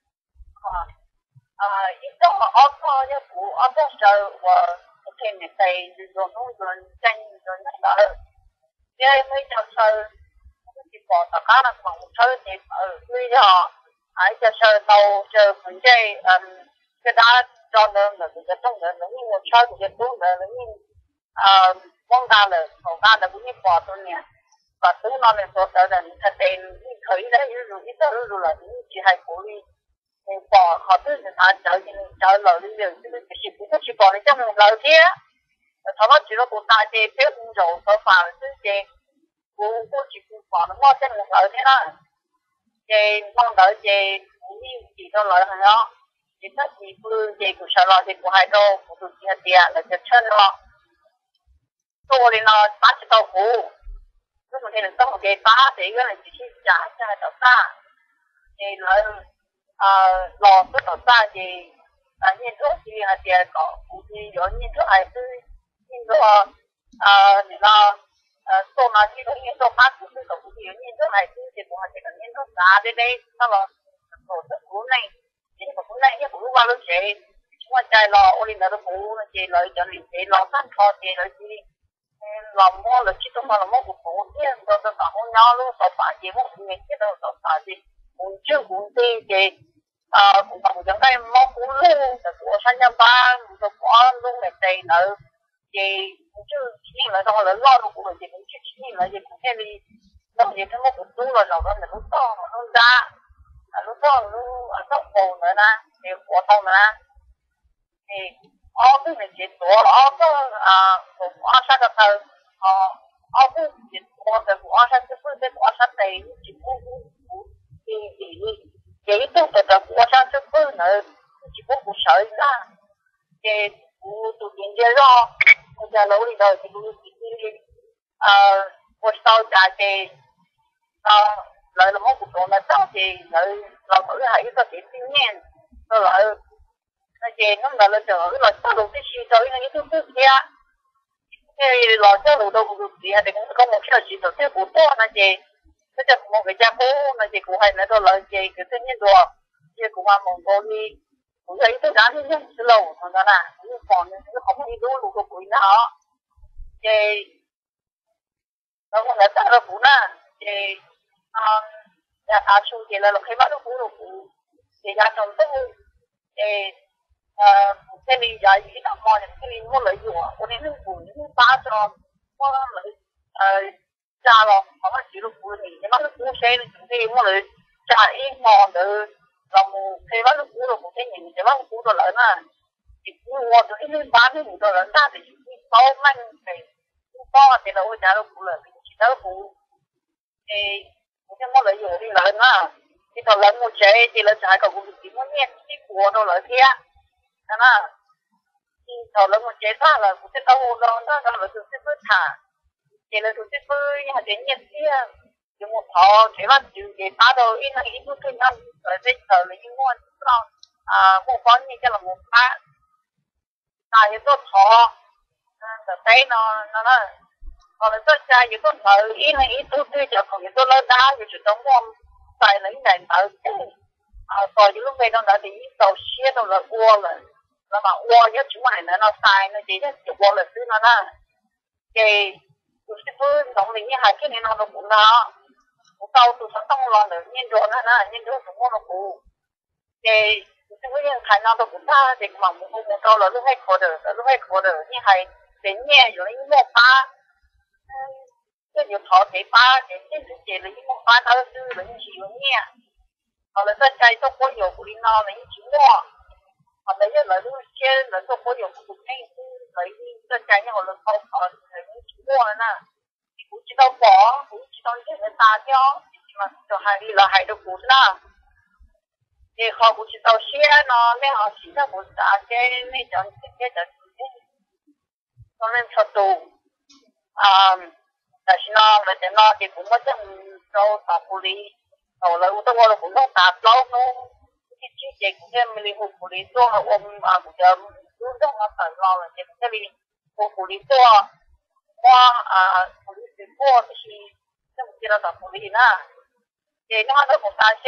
一到二要补二到十我天天在做农村在那个，这没叫车，就是跑到家了跑车的所以就是到这现在给大家找的那个动的，那我车这些动的，那往大了跑大的不你跑多年。把东那边所得的，他得你可以的，一到日了，你去还可以。bỏ họ tư thì ta chờ lời đi đường chứ cái chỉ bỏ đi trong một lời kia thằng nó chỉ nó cũng ta chơi phép rồi có phải chứ chơi cũng chỉ bỏ nó mua trên một lời thế đó chơi mong đợi chơi cũng như chỉ cho lời hay đó chỉ tất gì cứ chơi cũng sợ lo thì cũng hay đâu cũng được tiền tiền là chết chân lo tôi thì nó bán chỉ tàu cũ lúc mà thì là tao một cái phá thì cái này chỉ trả cho tao ta thì lời lò cái tàu xa thì nhiên thuốc thì là tiền có thì có nhiên thuốc hay cứ nhiên thuốc thì là số mà chỉ có nhiên thuốc phát cũng có thì nhiên thuốc hay cứ thì cũng là chỉ cần nhiên thuốc giá đến đây nó là tổ chức của này thì mà cũng này cái cũng qua lúc chế chúng ta chạy lò ô linh nó cũng là chế lợi cho mình chế lò sẵn thọ chế lợi gì làm mua là chỉ trong là mua của phố kia rồi tôi bảo mua nhau luôn tôi phải chế mua người kia đâu tôi phải gì cũng chưa cũng đi chế cũng bằng những cái món cũ luôn của sinh nhật ba rồi có luôn để tiền nữa thì cũng chưa chỉ là thôi là lo được của mình thì cũng chưa chỉ là gì cũng thêm đi đâu gì cái món cũ rồi rồi mình lúc đó hơn ra lúc đó lúc ở trong phòng nữa nè thì của tôi nữa thì cái này chỉ tổ cũng sao cái thời cái chỉ tổ cái của sao cái phương cái của sao này chỉ cũng thì vậy tôi phải của sao cái phương nữa chỉ có của sợ ra thì của tụi tiền chơi đó bây giờ lâu đi rồi thì của sau trả thì lợi là món của tôi là sao thì lợi là thử hãy có thể tin nhiên rồi lợi thì nó là chờ cái loại sao đầu tiên chơi cái thứ thứ kia thì loại sao đầu đầu của chị thì cũng có một cái gì đầu tiên của tôi là gì cái chất một cái trang bố là gì của hay là tôi lợi gì cái tự nhiên rồi thì cũng là một con đi cũng thấy tôi đã thấy rất lâu rồi đó là cũng còn nó không đi đúng của quỷ nào thì nó là sao cũng là thì nhà thà chung thì là khi bắt được cũng thì nhà chồng tôi thì cái này giờ chỉ là mọi người cái này mua lợi dụng, còn nếu muốn những ba cho mua lợi trả lo, họ mới chịu được cái này, nhưng mà lúc mua xe thì chúng tôi mua lợi trả ít mòn được, làm khi mà lúc mua được một cái gì, thì mà mua được lợi mà, thì mua được cái ba cái mua được lợi ra thì chúng tôi bao mạnh thì bao thì là ôi trả được lợi, chỉ trả được thì cái mua lợi dụng đi lợi mà, thì thằng lợi mua xe thì là trả cả cái gì mua nhẹ, cái của đâu lợi kia. Đó thì thầu là một chế pha là cũng sẽ đâu đó là được sẽ phơi thả thì là được sẽ phơi nhà đến nhiệt kia 就我跑，这了就给打到一那一路跟他这头了，因为我知道我帮你叫了我打，一个跑，就对呢，后来再加一个头，一那一路对就同一个老大，就是等我在那人头到一路飞到那里一手写到了我了，那么我要去买那晒那这些就我了是那给就是不农林还去年那个不拿。我到处上当了的，念着念着什么都不，这个人看到都不大，这个嘛，我到了都还考的，你还人念有人一摸八，这就淘这八，这现在写了一摸八，他是人气有念，好了再加一个火油不领导人一起摸，好了要来都些来做火油不配是来再加一好了考人一起摸了呢。不知道bỏ不知道这个打掉嘛就还了还都不知道也好不知道写呢那好其他不知道这那种这种他们差不多但是呢那点呢这不么正都打不离后来我都我不能打到呢这这没里不离做我们不叫都让我打到了这里我不离做我不是我是怎么知道不理呢？这那都不大些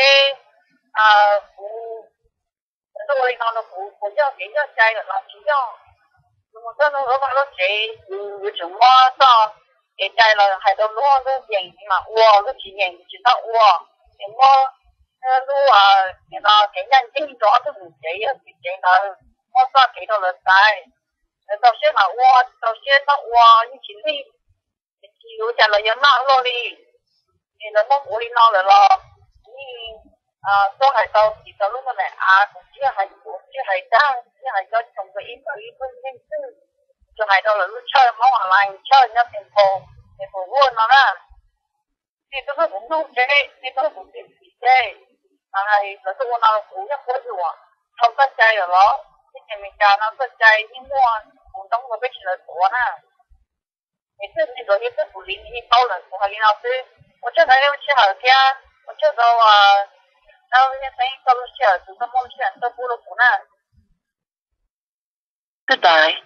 不，我讲的不叫给叫摘的了，只要我这种我把它摘，什么上给摘了，还都落眼睛嘛，我都几眼睛知道我什么路给到给眼睛抓都不摘呀，摘到我抓给到了摘。到现在我一起去，有钱了也拿了哩，你那么我哩拿了了，你都还到几条路么来这还叫从个一分钱子，就还到了路车往来车人家店铺我那啦，你都是不弄这，你都不对这，那是我那我要喝酒超过家了咯。前面家那个在英国广东那边去了多呢，每次那个也是不灵，你到了我和林老师，我这才要去好家，我这个然后那生意搞了些，做个梦想都不了不呢。Goodbye。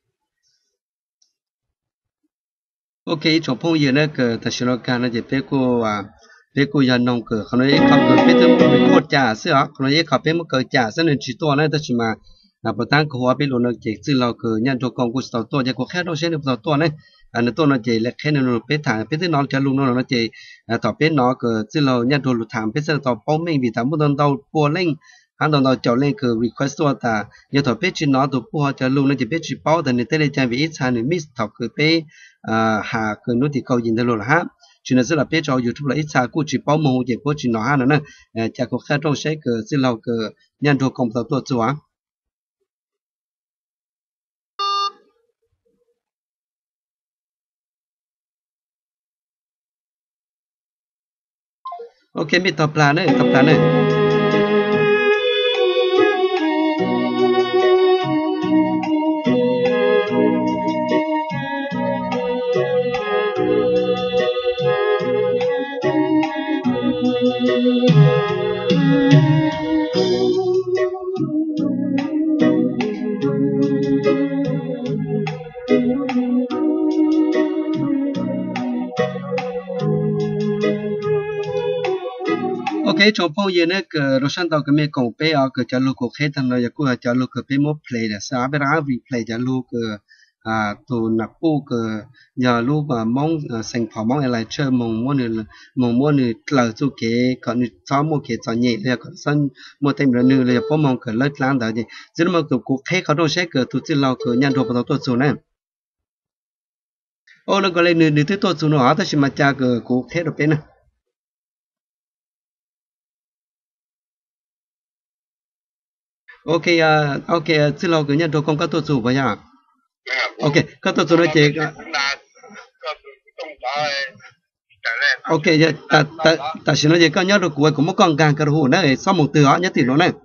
OK， 从朋友那个但是那个那就别个要弄个，可能一考个别的没考假是啊，可能一考别么个假是能知道那但是嘛。不但个话比如那个资料个人做广告是多，就个开到先不多呢，那多那就来开那种别谈，别的那就路那就ต่อ别那个资料人做路谈，别是到报名比他们到报领，喊到叫那个 request ตัวแต่要ต่อ别去那ตัว报จะ路那就别去报的，你得来讲一场你 miss 到个别หา个นู่นที่เขายินได้了哈。就那是了，别找 YouTube 了，一查过去报名也过去拿下了呢，这个开到些个资料个人做广告多做啊。OK, biết tập là này. OK， trong phong giờ này cái rồi sang đầu cái mấy công bé cái cho lúc cái thằng này cũng cho lúc cái bé một play là sao bé ra replay cho lúc tụ nạp bu cái giờ lúc mà mong sinh phò mong lại chơi mong muốn nữa là chú cái còn cháu mua cái cho nhẹ là còn sân mua thêm nữa là có mong cái lớp lan đó gì chứ mà cái cuộc thếเขาđâu sẽ cái tụ chỉ lâu cái nhân thuộc vào tổ số này ô nó có lên nữa thứ tổ số nó ta chỉ mà cha cái cuộc thế được bên này OK, xin lỗi cái nhân đồ không có tổ chủ vậy à? OK, có tổ chủ nó chỉ OK, ta xin nói gì có nhớ được của cũng có con càng cái hồ này sau một từ họ nhất thì nó này.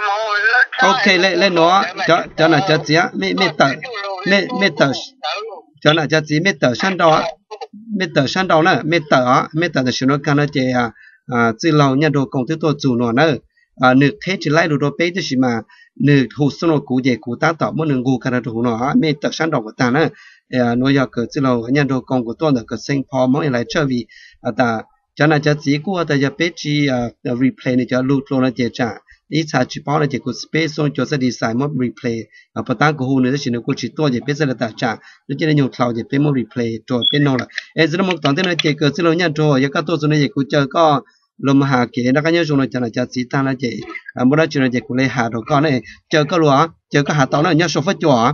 OK, lên nó cho là cho gì á, mẹ tờ cho là cho chỉ mét san đó nè mét tờ thì nó cái nó chỉ chỉ lâu nhà đồ công ty tôi chủ nó nữa nực hết chỉ lại đồ bé thì mà nực hồ sơ nó cụ thể cụ ta tạo một nực cụ cái đồ nó mét tờ san đó của ta nữa nó giờ cái chỉ lâu nhà đồ công của tôi là cái sinh phò mỗi lại chơi vì ta cho nên cho chỉ của ta giờ bé chỉ replay này cho lưu luôn là chỉ trả ít sao chỉ bảo là chỉ có space xong cho sẽ design một replay bắt đầu của hồ này thì nó có chỉ tôi chỉ biết là ta trả nó chỉ là dùng cloud chỉ biết một replay rồi biết nó là giờ một tuần thế này chỉ có chỉ là nhà rồi giờ các tôi số này chỉ có chờ có lồng hà kia nó cái nhớ dùng là cho là chỉ ta là chỉ một đó chỉ là chỉ có lấy hà rồi con này chờ có lúa chờ có hạt táo nó nhớ số phết chùa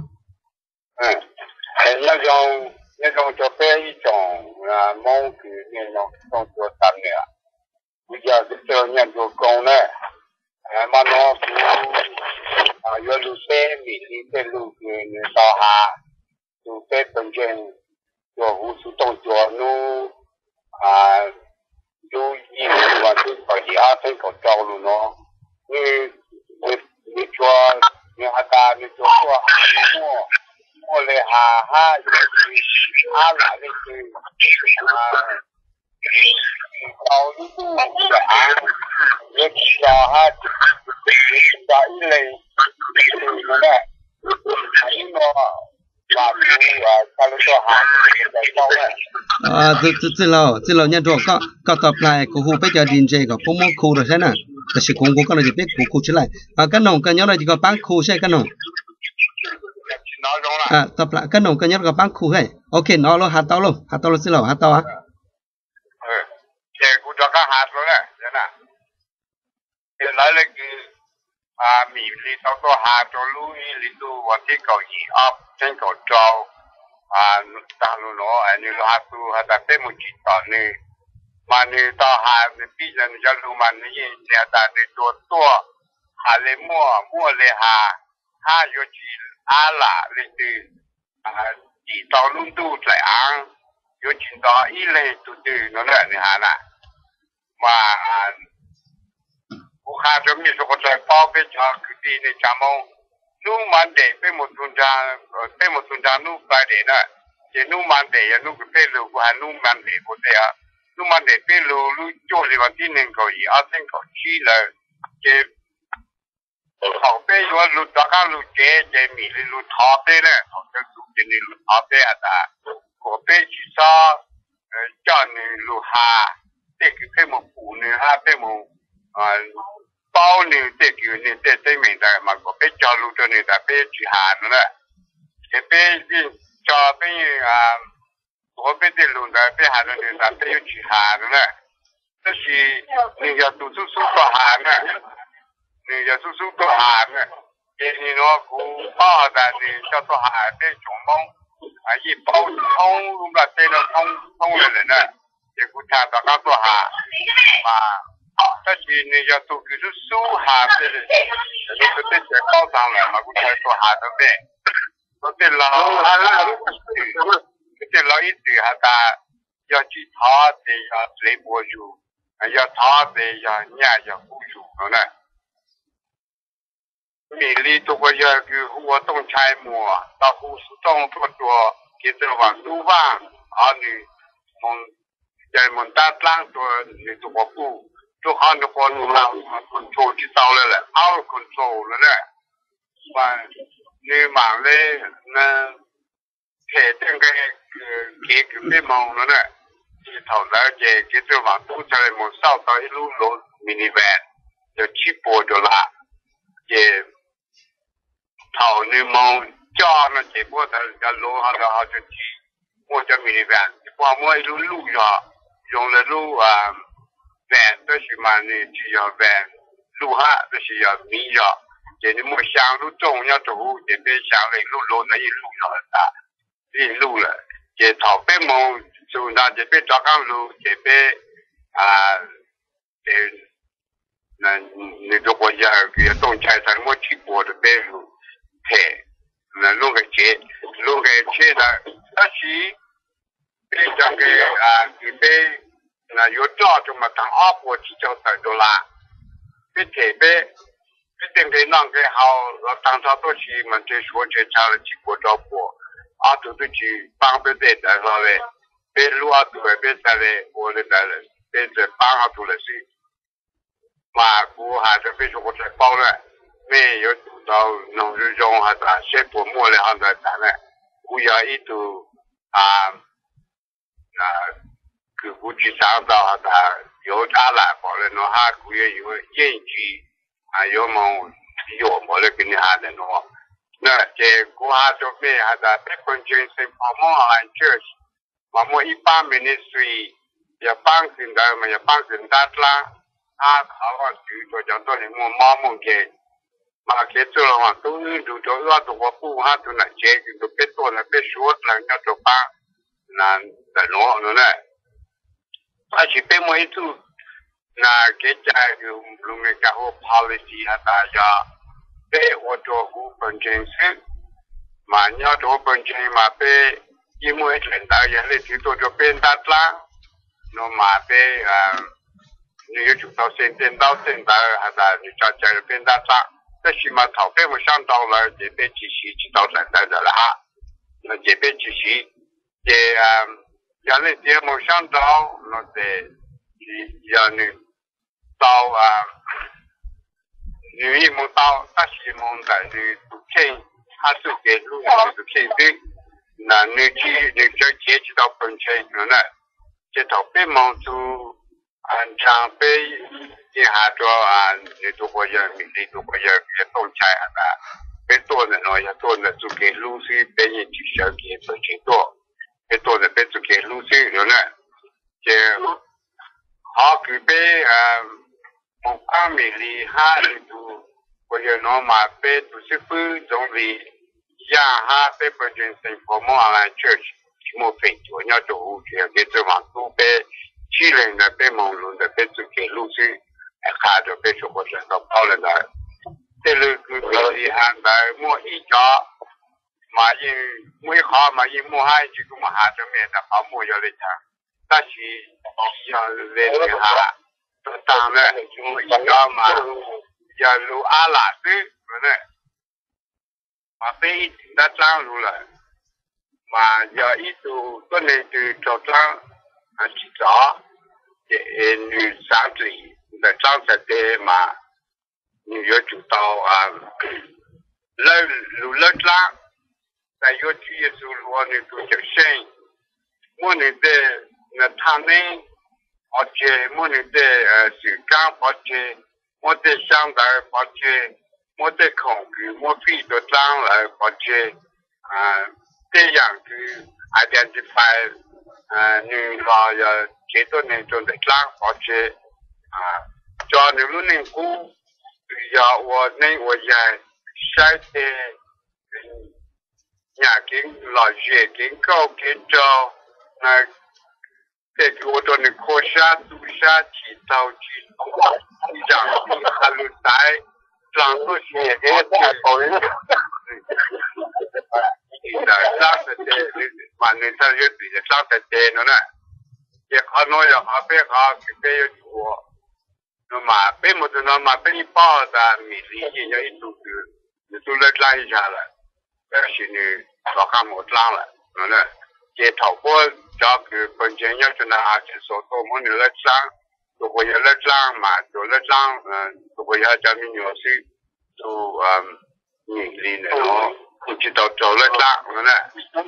nó dùng cho bé trồng mong cứ như nó trong chùa tạm này bây giờ cái chờ nhà đồ công này mà nó cũng yo lu xe mi li xe lu người sao hà lu xe bên trên yo hú su tông chùa nu lu yi và tu phải đi ăn thấy có trâu luôn nó như chùa như ta như chùa mua lấy hà lại đi tao đi tu để cho ha đại lệ nó đấy nó làm sao cho hàng để sau này từ lâu nhà rồi có tập lại của hồ bây giờ điền dây có phong mô khu rồi thế nàoแต่สิคงก็เลยจะเป็นkhuใช่ไหมcái nòng cái nhớ là chỉ có bán khuใช่cái nòng tập lại cái nòng cái nhớ có bán khu hay ok nó lo hạt tao luôn từ lâu hạt tao cái cũng cho các hạt rồi đấy thế nào hiện lại là cái mì li tao có hạt cho lui li tuวันที่เขายีอัพเช่นเขาเจ้าตาลูโนอันนี้เราหาtuหาแต่มุ่งจิตตอนนี้มันนี่ต่อหาในปีนั้นจะรู้มันนี่เนี่ยแต่ในตัวหาเลยมั่วเลยหาโยจีอาละเลยคือจีตอลุ่มตู้ใจอ่างโยจีตออีเลยตู้นั่นแหละนี่ฮะน่ะมาผู้ค้าจะมีสุขใจพอไปจากที่ในจามงนู่มันเดไปหมดทุนจานู่ไปเดนะเจนู่มันเดยนู่ก็ไปรู้ว่านู่มันเดหมดเลยอ่ะนู่มันเดไปรู้โจเลยวันที่หนึ่งเขาอีอาเซนเขาชี้เลยเจเขาไปว่ารู้ตะการรู้เจมีรู้ท้อไปเลยเขาจะรู้เจนี่รู้ท้อไปอ่ะแต่เขาไปชี้ซาจานนี่รู้หาเด็กไปหมดปูนี่ฮะไปหมด包你这个你这对面的嘛，我被加入到你的被去喊了，也被加被我被这路的被喊了你的被又去喊了，这是你要读书多喊了，你要读书多喊了，你那古包的你叫做喊被穷蒙一包通了这个通的人呢，也不谈到刚多喊但是你要做就是书哈的，你不得写报上来嘛，我才说哈的呗。我对老一对哈达要去他的要雷波住，要他的要要补助，好呢。米粒都会要个活动开幕，到护士中做给这往书房，你们单当做你做不。做好的话，我们control 去到了 ，out control 了嘞。完，你忙嘞，那铁定给被忙了嘞。这头来给这往都在我烧到一路路 minivan 就起波着啦，也头你忙家那结果的要路好的好就起，我叫 minivan， 我一路路上用了路都是嘛，你只要路哈都是要米药，这你莫想路中要走，这边想的路那一路了一路了，这头边么就那这边早刚路这边那你如果要给动起来，我去过的边路，那路个街的，但是这个这边。那有照就嘛当阿婆去叫带着啦，别特别，别定给啷个好，当朝都是们这说这家的去过照顾， 啊，都是去帮别的在那嘞，别路啊都会别在嘞，我的在嘞，别在帮啊都来是，嘛，我还是别说我在包嘞，没有读到农日中还是写过末嘞，还在干嘞，我要一读个估计上到还是有他来包嘞，那还估计有演技有么嘞给你还的喏。那这国下做咩还在别คน真是泡沫来就是，泡沫一般没你水，也帮人的嘛也帮人家啦，好了就讲到你我妈妈给，嘛给做了嘛，都做要做我不哈都那这个都别做了别说了，要做帮，那喏呢，而且别么一做，那给家有路面家伙 policy 还大家。被我做股本件事，嘛要做本件嘛被因为领导人力去做变大啦，那嘛被你要做到现在还是你在这变大啦，但是嘛头被我想到了这边只是知道现在的啦，那这边只是这人力节目想到那得要你到女一梦到，但是梦在女不听，还是给路就是听的。那女就接触到本钱呢，这头被梦出常被一下做你如果要米粒，如果要动菜被多人咯，要多人就给路是被人去小给本钱多，被多人被就给路是呢，这好具备một cái mỹ lý ha thì tu bây giờ nó mà bé tu sĩ phụ giống như ya ha bé bây giờ sinh phổ mô à church chỉ một phần chỗ nhau chỗ thì cái chỗ mà tu bé chỉ lên là bé mong luôn là bé tu cái lúc sư khá cho bé chỗ có chuyện đó bao lần đó thế là cứ mỹ lý ha là mua ít cho mà như mua khó mà như mua hai chỉ cũng mà hai cho mẹ là khó mua cho lên thằng ta chỉ giờ lên cái ha当然，就一个嘛，要路阿拉的，不是，嘛被一定的长路了，嘛要一度不能就早上去找，女上子的长者的嘛，你要知道路长，在要去的时候你都就生，我们的那他们。而且我们的时间，而且我的想法，而且我的恐惧，我非常长了，而且这样去 identify 女老要接到那种的长，而且叫你们能够要我也晒的眼睛老眼睛高跟着那。这个我做的课下、读下、起早起讲的还有在上头写的太好了，上头的反正他就直接上头的了呢，也可能要好别好，别要做，那么别么子那么别一包的米粒也要一组织，你都来拉一下了，但是你老看没拉了，那这透过这个本钱要是拿去说多么的来涨，如果要来涨嘛，就来涨，如果要咱们有时就米粒呢，不知道走来涨呢，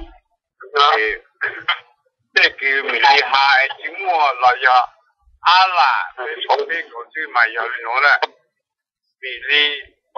这个米粒还是我老要阿拉从这个去买要弄了，米粒。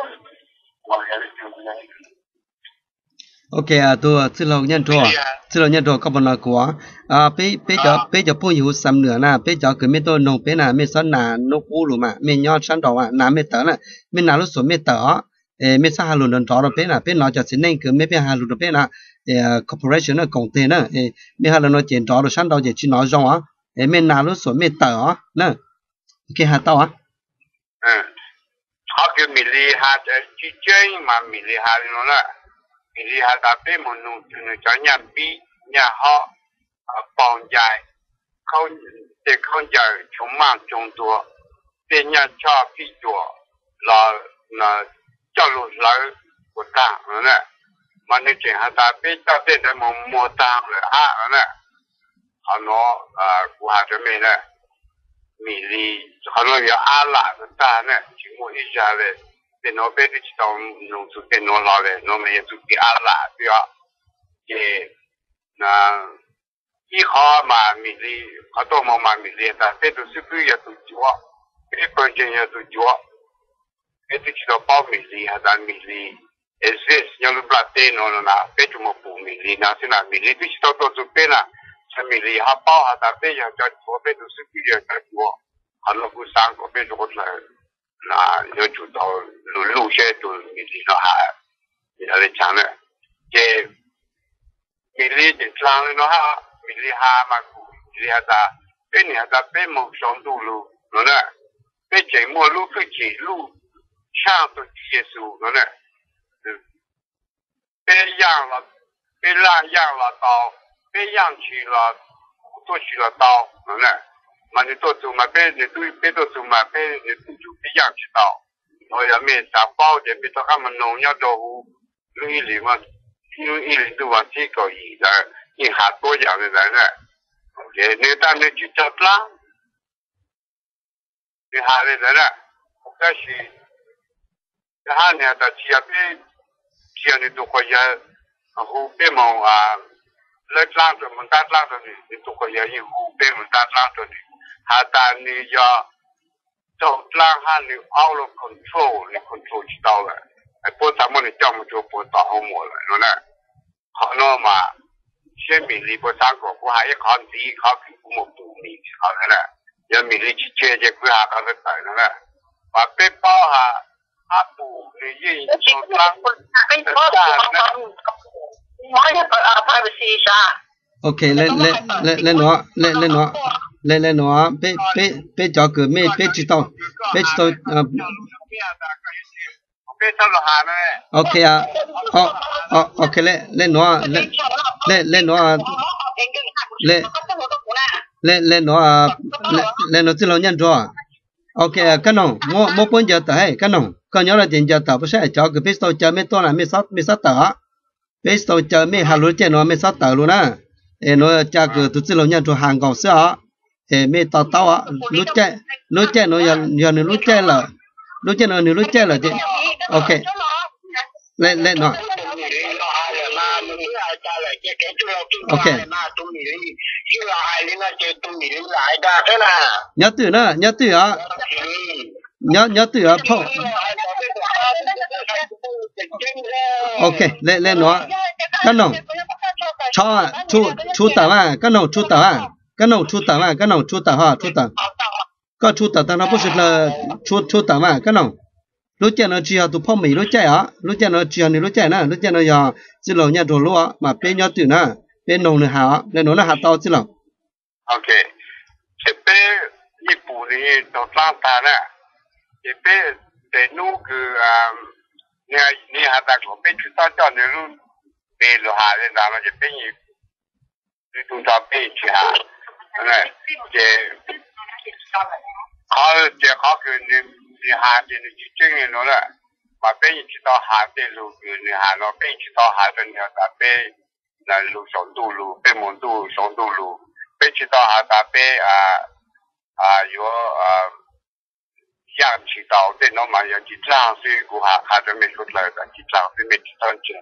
ok tôi chỉ lo nhận đồ có bao nhiêu quá bây giờ bôi nhiều sắm nữa nè bây giờ cứ mấy tôi nông bây nè mấy sáng nà nông cũ luôn mà mấy nhon sáng đầu à nà mấy tớ nè mấy nà lúc xuống mấy tớ mấy sáng hà luôn đón đó bây nè bây nó cho xin nên cứ mấy bây hà luôn bây nè corporation nó công ty nè mấy hà luôn nó chuyển đó rồi sáng đầu chỉ nói rong á mấy nà lúc xuống mấy tớ nè ok hà tao á họ cứ mình đi hà chỉ chơi mà mình đi hà nó là vì họ đã bị một nụ cho nhà bị nhà họ bảo dài không để không dài chúng mang chúng tôi để nhà cho bị chùa là cho lụt lại của ta nữa nè mà nên chuyện hà ta biết cho tên là một mua tang rồi ha nè họ nó của hà cho mình nè mình đi họ nói giờ là ta nè chỉ muốn đi ra về để nó biết được trong nông thôn để nó lo về nó mới giúp cái là对啊也那一号嘛米粒好多嘛米粒的这都是不要都做这关键要都做这就知道包米粒还是米粒exist yang lu plate no na pe cuma pu mi li na sina mi li bi sto to pe na sa mi li ha pa ha ta pe ya cha cho pe tu su pi ya ta jo ha no ku sang ko pe jo la na yo chu to lu she tu mi li no ha ya le cha ne je mi li de chang no ha mi li ha ma ku mi li ha ta pe ni ha ta pe mo song tu lu no na pe je mo lu pe je lu chang tu ji yesu no na被养了，被烂养了刀，被养去了，做去了刀，能呢？嘛你做做嘛，被你对被做做嘛，被你对就被养去刀，我也没啥包的，被到他们农业都有一里嘛，有一里都往这个一的，一下多样的人呢，也你当你去找啦，你下的人呢，但是，他呢，他只要被。yang itu kaya hupe mau letlang tu mentat lang tu ni itu kaya ini hupe mentat lang tu ni hata ni ya jauh lang han ni out of control ni control kita lah. Apa sama ni jam tu apa tahu mula, mana? Kalau mah siapa milih pasang kau, kau hai kan di kau kipu mau bumi, kau mana? Yang milih cicak je kau akan letak, mana? Tapi apa Abu ni ye so lang okay lên nó bé cho cửa mẹ bé chỉ tao okay à okay lên nó chỉ lâu nhân rồi okay cái nào mua bốn giờ tới cái nào còn nhớ là tiền giờ tới bữa sẽ cho cái pistol chờ mấy to là mấy sát tờ pistol chờ mấy hà lúa chơi nó mấy sát tờ luôn á nó cha cái tụi chỉ lâu nhân rồi hàng gạo sữa mấy tao á lúa chơi nó giờ lúa chơi là chứ okay lên nó okay nhớ từ á nhớ từ á phong okay lên nó cái nào cho chú tao à cái nào chú tao ha có chú tao nó不是là chú tao à cái nào lúc chơi nó chỉ là tụ phong mì lúc chơi nó chỉ là lúc chơi nó giờ chỉ là nhà đồ lúa mà bên nhớ từ nè bên nông nữa hả nên nó hạt tao chỉ là okay thế bên Nhật Bản thì đồ lang ta nè thế bên để nu cái ni hạt ta có bên chúng ta cho nên nu bên lo hạt nên là nó bên như chúng ta bên chỉ hạt này họ cái你下边的去经营了嘞，把别人知道下边路你下了，别人知道下边要打别那路上道路，别门路上道路，别知道下打别有样知道的那么样去长所以我下边没出来的，去长所以没知道去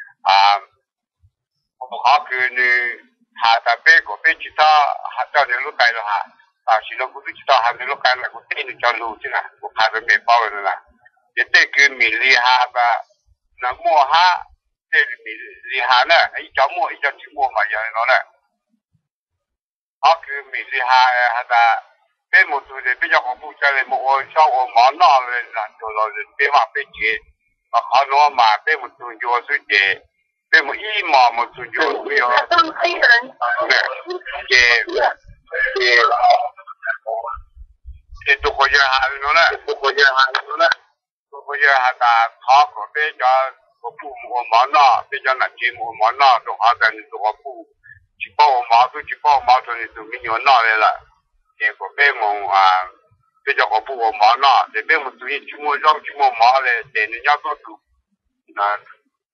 我好个你下打别个别知道下到你路带了下。是咯，我都知道下面嗰間啦，我聽你講路啫啦，我拍佢未包嘅啦。亦都叫米利下吧，那摸下，即係米利下咧，一隻摸一隻去摸嘛，有人講咧。我叫米利下係咪？俾冇做嘅，比較恐怖就係冇我想我冇拿嘅難做落嚟，俾話俾錢，我可能嘛俾冇做咗出嘅，俾冇一毛冇做咗咗。itu kau jangan hal itu lah, kau jangan ada thak kau beja kau pu mana, beja nak cium mana, tu ada ni tu kau pu, cipau matu ni tu minyak nak lah, yang kau bemong beja kau pu mana, dia bemong tu ni cuma mana le, dia ni nyata tu,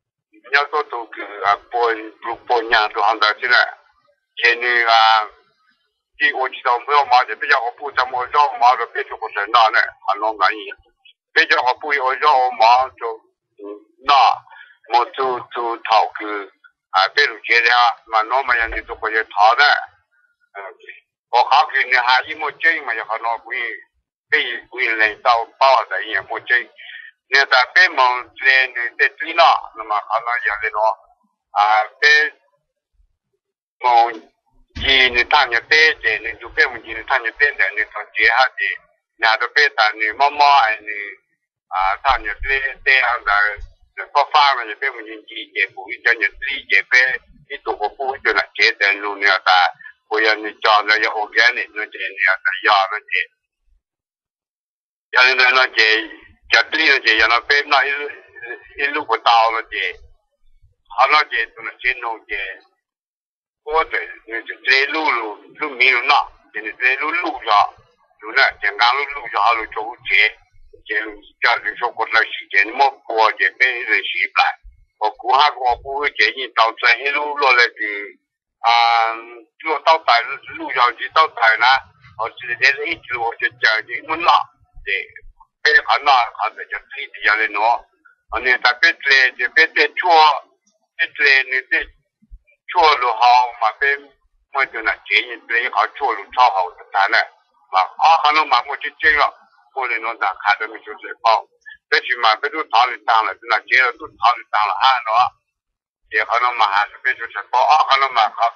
nhớ tôi tụ cứ bồn nhà tụ hàng đời thế này thế nên đi ô chỉ tao mới mà thì bây giờ họ bù cho mua cho mà rồi bây giờ có thể nào này hắn nó ngại gì bây giờ họ bù ô cho mà cho na một tu thảo cứ bây giờ cái đó mà nó mà nhà này tụ có thể thảo đấy họ học cái này hay gì một chơi mà họ nó quy lên tao bao tại nhà một chơi nên ta bây mong lên để tuy nó mà họ nói gì nó bây mong chỉ nên tham gia tế để nên chụp bây mong chỉ nên tham gia tế để nên thằng chị hát đi nhà đó bây ta nên mò nên tham gia tế hàng đời có pha mà bây mong chỉ để bùi cho nhận lý để bây ít tụ có bùi cho là chế để luôn nhà ta bây giờ nên chọn ra những organic nó chế nhà ta giàu nó chế cho nên nó chế chặt lý nó chế nó bây nó ít lúc có tàu nó chế họ nó chế tụi nó chế nông chế có thể chế lu miêu nọ chế lu cho lu nè chẳng hạn lu cho họ lu chỗ chế cho lu số cột là chế một của chế bên rồi xí lại và cú ha của chế như tàu chạy hết lu rồi là thì lu tàu tải lu cho chỉ tàu tải na họ chỉ để ít lu cho chờ chỉ muốn nọ để bây giờ họ để cho tí thì giờ lên nó anh ta biết chua biết chua lu hao mà bên mọi người là chế như thế họ chua lu超好的单呢嘛可能嘛我就这了我的那看着没就是包这起码别都讨论当了那接了都讨论当了喏也可能嘛还是别就是包可能嘛好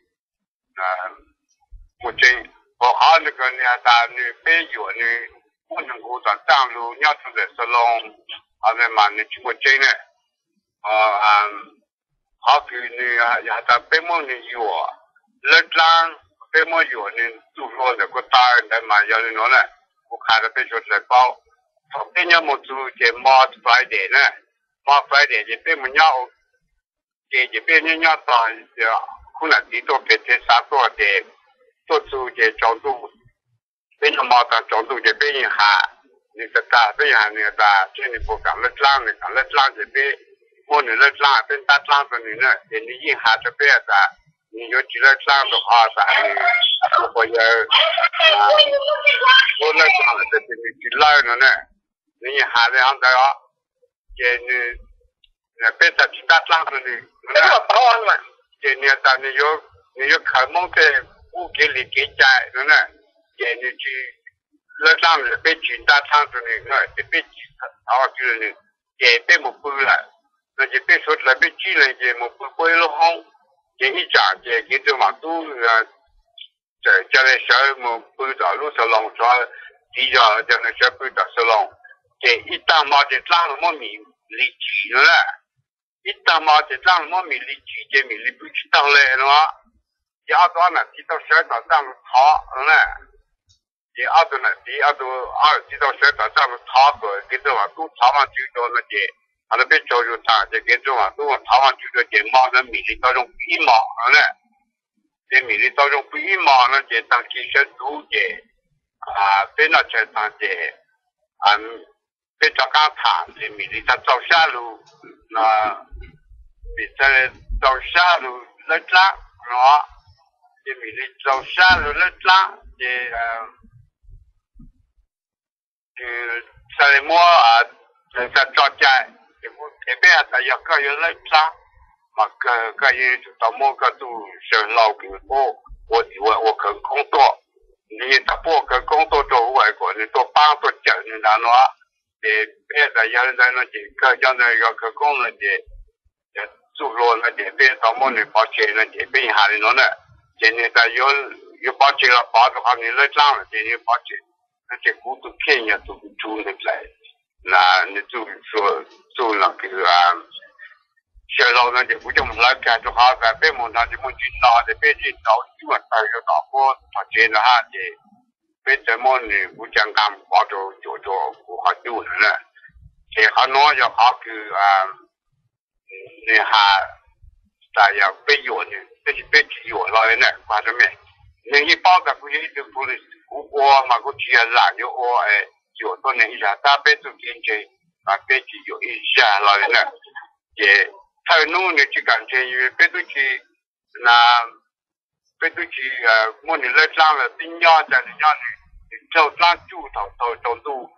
我这我好那个呢大女北有呢不能够在当路要出在石龙好在嘛呢我这呢好比呢也在北门呢有热浪北门有呢就说这个大人的嘛要呢呢我看着别说是包从北年么做这Mart Friday 呢Mart Friday 这北门要这北年要到可能地多别这啥多的做出这角度bên trong mỏ ta chọn tu chế bên hạ, như ta bên hạ như ta trên những bộ cảm lết lang chế bên môn những lết lang bên tát lang bên nữa, để những hạ chế bên ta, những yếu chỉ lết lang được họ ta thì bây giờ môn lết lang là những chỉ lai nữa nè, những hạ thì hắn ta đó, chế như bên ta chỉ tát lang bên nữa, chế như ta những yếu khởi mong thế vũ khí lý kế chạy nữa nè. Vậy như chỉ lớp làm là biết chuyện ta thang cho nên nói biết tháo cho nên vậy biết một bữa là nó chỉ biết số là biết chi là vậy một bữa lo không vậy ít trả vậy cái chỗ mà tu là cho nên sợ một bữa đó lúc sau lòng cho đi giờ cho nên sợ bữa đó sau lòng vậy ít ta mà thì làm nó mình lý trí nữa là ít ta mà thì làm nó mình lý trí vậy mình lý bữa chỉ tao lệ nữa giờ đó là chỉ tao sợ tao làm khó nữa第二个呢，知道学到这么差个，跟着话都台湾最多那些，他那边教育他，这跟着话都台湾最多这马的米粒当中比马呢，这米粒当中比马呢，这当其实都这被那些当这被这刚谈这米粒他走下路，被这走下路那拉，这米粒走下路那拉，这sa le mo sa cho chạy thì bây giờ tại có những lợi ra mà cái gì tao mua cái tu sửa lâu cái bộ我可工作你他不可工作做外国你做帮做讲你那么也别在原来那些个原来要可工那些做罗那些别当么你保险那些别下来呢现在在有保险了保的话你来涨了现在保险那些股都便宜都租的来那你就说做那个小老那些不就来干就好干别么那就么去拿的别去找一万块就拿我他钱的哈的别怎么呢不讲干包着就不好丢了呢这还拿要好个你还大家别有呢这是别去有了呢反正没你一包的不是一直不是我嘛个去染有我有多年一下大别就进去啊别去有一下了呢也 thay nu này chỉ cảm thấy như bây tôi chỉ là bây tôi chỉ muốn đi lấy trang là tin nhau cho nên nhau này cho trang chủ thầu tu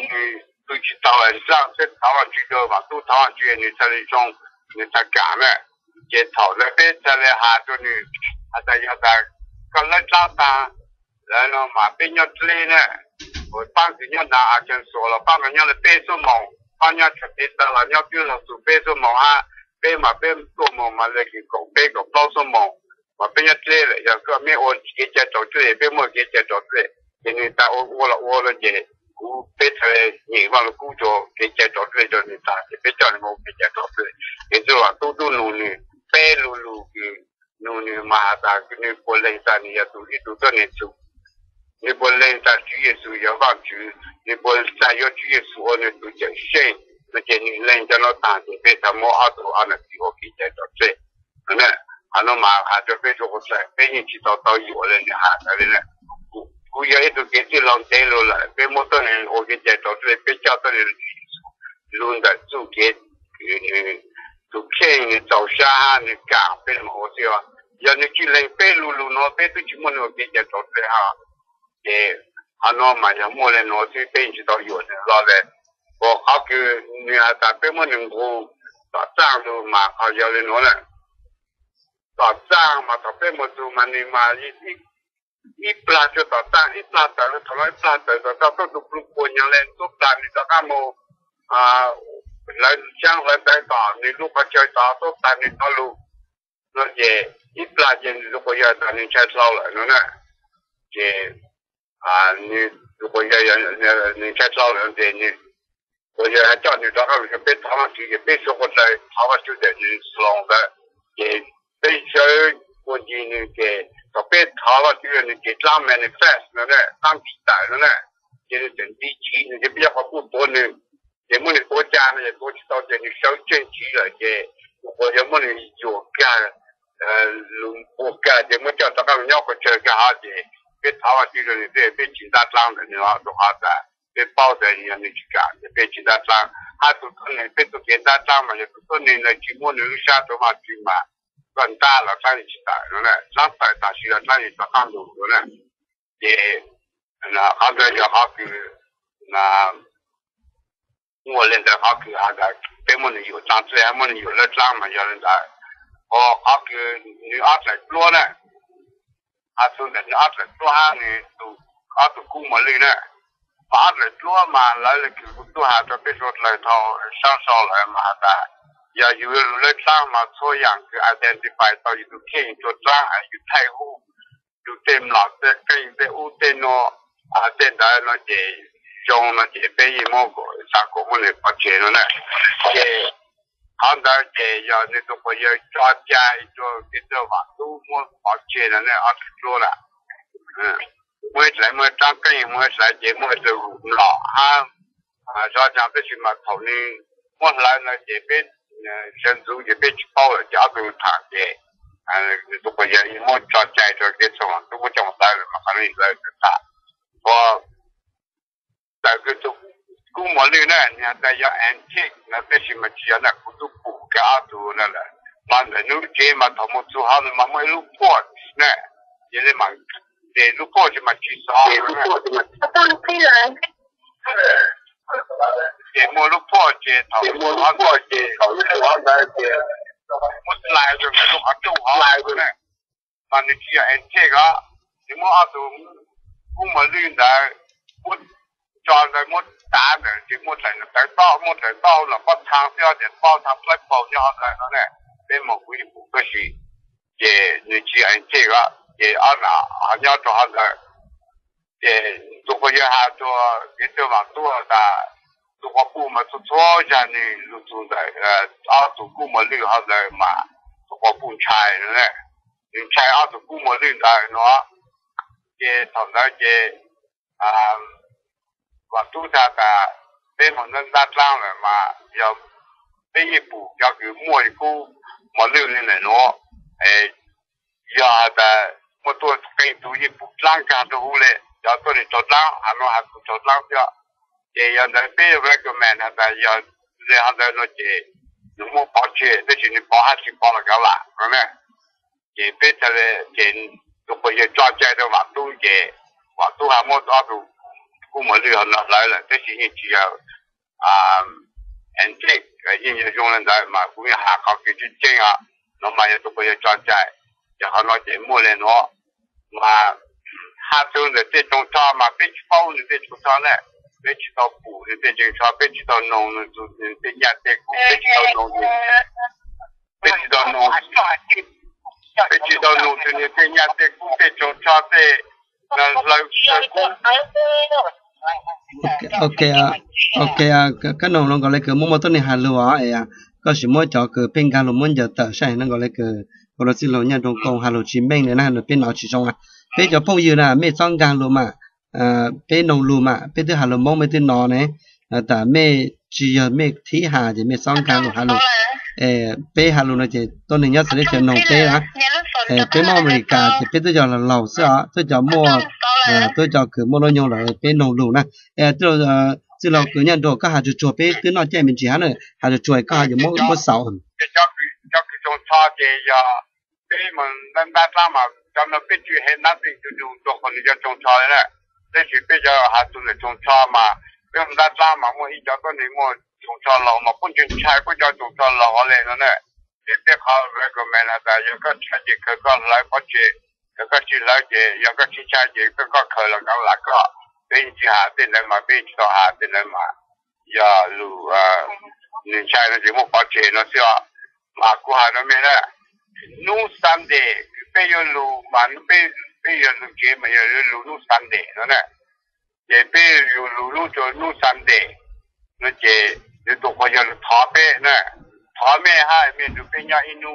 tôi chỉ tao là trang sẽ thảo luận chuyện đó mà tu thảo luận chuyện này才能从你才讲呢，也讨论别才来哈着呢，要个来长大，然后嘛别人之类呢，我帮个人拿阿真说了，帮个人来背什么，帮人出别的了，要比如说背什么啊，背做么嘛来去搞背个包什么，我别人之类的，要个没我给家找之类，别么给家找之类，因为在我了也。我别出来，你忘了工作，给家找出来叫你打，别叫你我给家找出来。也就是说，都努力，白努力的努力嘛，打给你不能在你要努力都到你做，你不能在主耶稣要忘记，你不能在要主耶稣那都叫信，那叫你人家那打的，别他妈阿多阿那给我给家找出来，那阿那嘛还就别说我在，别人知道到有人的哈，那里呢。我要一直给这老带路了，别莫多人我给介绍出来，别叫到人路的就给就骗你找下你干，别那么好笑。要你去人别路喏，别都去莫那给介绍出来哈，也还喏嘛要莫人喏去别知道有人老嘞，我好个你还在别莫能够打仗都嘛好要人喏嘞，打仗嘛他别莫做嘛你嘛一plan就到单，一 plan 到了，头来 plan 到都不过年嘞，都 plan 你到干么来将来再打，你如果再打都 plan 你到路，那些一 plan 就如果要打你才少了，那这你如果要你才少了，这你我要还叫你到那个别台湾去，别说我在台湾就在你弄的，也别说我今那个。特别讨论这个你给咱们的 fast 呢，当地带呢，就是整地区，你就比较好不多呢。也么的国家呢，也多知道这你小政区了，也我也么的有干国家，也么叫大家要个这个哈的，别讨论这个你别紧张张的，你话都好的，别抱着你去干，别紧张张，还都可能别都紧张张嘛，也不可能来去么能下多嘛去嘛。更大了，咱一起打，了呢，咱打需要咱一起看懂了呢，也那好个就好个那我认得好个好个，别么的有张子，还么的有了张嘛，要人家，好个你阿在多呢，阿说的你阿在多哈呢，都阿都估摸里呢，阿在多嘛，来了就多哈，就别说来套上手来嘛的。要有了张嘛，错样去 identify 到有天做张，有太湖，有点老的跟的乌点喏，现在那些用那些被某个上过我们不接了呢，也现在也要那个不要抓家做这个话，都没不接了呢，做了，我来么张跟我来节目就老抓家这些嘛讨论，我来那些被。先做也别去包了，家都谈的，如果要一摸抓在这个什么，如果讲来了嘛，反正来就打。我那个就估摸里呢，你看在要antique，那这些嘛只要那古都补家都那了，嘛那路街嘛他们做好了嘛，没路破呢，也是嘛，这路破就嘛去烧。路破就嘛。当然人。也没路破街头，也没路破街头，路好来街，我是来着，路好走好来着呢。那你只要这个，你们阿都我们领导，我抓在我打的，就我在到了，把长标的包他来包掉来了呢，别么会不可惜，也你只要这个，也阿要做好的，也如果要他做，也就往多的。如果不嘛，做错下呢，就做在做古么绿好在嘛，如果不拆呢，你拆做古么绿的喏，也从那些我都他的，被我们打仗了嘛，要第一步要去摸一步么绿的喏，要的我多跟多一步，浪干都好嘞，要做的做浪，还是做浪掉。也要在被recommend 的要然后在那些如果保持，这是你保还是保了够了，可能，也别这个钱，如果要抓在的话，都也，话都还没抓住，估摸这个拿来了，这是你只要很这个应用中人在嘛，估计还靠去挣啊，那么也都不要抓在，然后那节目来喏，嘛，哈中的这种茶嘛，别去包的这种茶呢。别去到补的这种茶，别去到农的就这压这股，别去到农的，别去到农，别去到农的那这压这股这种茶的，那老这股。 ok à cái nông nó gọi là cái món này hà lúa à có sự mỗi cho cái bên cạnh muốn giờ tờ sai nó gọi là cái gọi là xin lỗi nhà trong công hà lúa chim bên này nó bên nào chỉ trong à bên cho phong dư là mấy trong gang lúa mà bên nông lúa mà bên thứ hà lúa mong bên thứ nọ này ta mấy chỉ mấy thí hà thì mấy trong gang lúa hà lúa bên hà lúa nó chỉ tôi nên nhớ sẽ cho nông bên á bên mong America thì bên tôi cho là lẩu sữa tôi cho mua tôi cho cứ mua nó nhau là bên nông lúa nè tôi chứ là cứ nhận đồ các hạt chuột bên từ nó chạy mình chỉ nữa hạt chuột các hạt mỗi sáu cho cái trong cha thì giờ bên mình đang ra mà cho nó biết chuyện hết nothing to do cho con đi trong cha này đây chỉ bây giờ hạt tụi này trong cha mà bên mình ra mà mua ít cho con đi mua trong cha lẩu mà cũng chuyện trái cũng cho trong cha lẩu lên nữa nè thì biết họ recommend là tại giờ các trái gì các con lại có chuyện các chị lại gì giờ các chị trái gì các con khởi là các là có bên chị hạ bên này mà bên chị hạ bên này mà giờ lu nên trái nó chỉ một bao chuyện nó xíu mà cô hạ nó mới nè nu Sunday bây giờ lu mà bây giờ lu kia mà giờ lu nu Sunday nó nè giờ bây giờ lu cho nu Sunday nó chỉ nó tụi coi giờ thọ bé nè thọ mẹ hai mẹ tụi bây giờ inu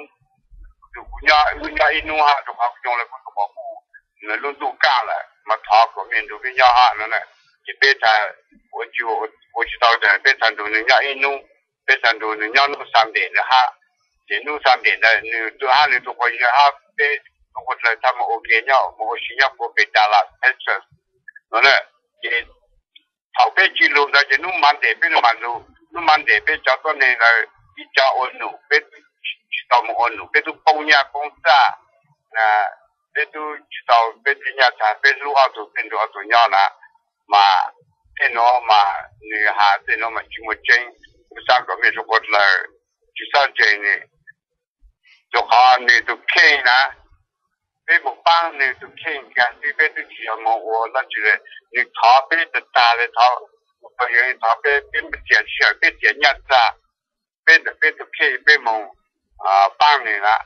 tụi nhà inu ha tụi học trong là cũng bảo cụ nó luôn tụi cả là mà thọ của mình tụi bây giờ ha nó nè chỉ bây giờ我知道的bây giờ tụi nhà inu bây giờ tụi nhà nu Sunday là ha chỉ nu Sunday là tụi ha tụi coi giờ ha bây tụi coi là他们 OK nhau mà新加坡被打了 Texas nó nè chỉ thọ bé chỉ路là chỉ nu Monday bây giờ nu Monday bây giờ tụi này là一家ổn努bây知道么ổn努bây tụi công nhà công xã à bây tụi知道bây tụi nhà cha bây tụi ở tụi nhau nè mà thế nó mà người hà thế nó mà chỉ một chân sang có mấy số cột là chỉ sang chân này cho họ người tụi khen nè bây một bang người tụi khen cả thì bây tụi chỉ mà我那就是你逃bây tụi ta来逃bây giờ逃bây bây捡钱bây捡伢子bây tụi khen bây một bang này nè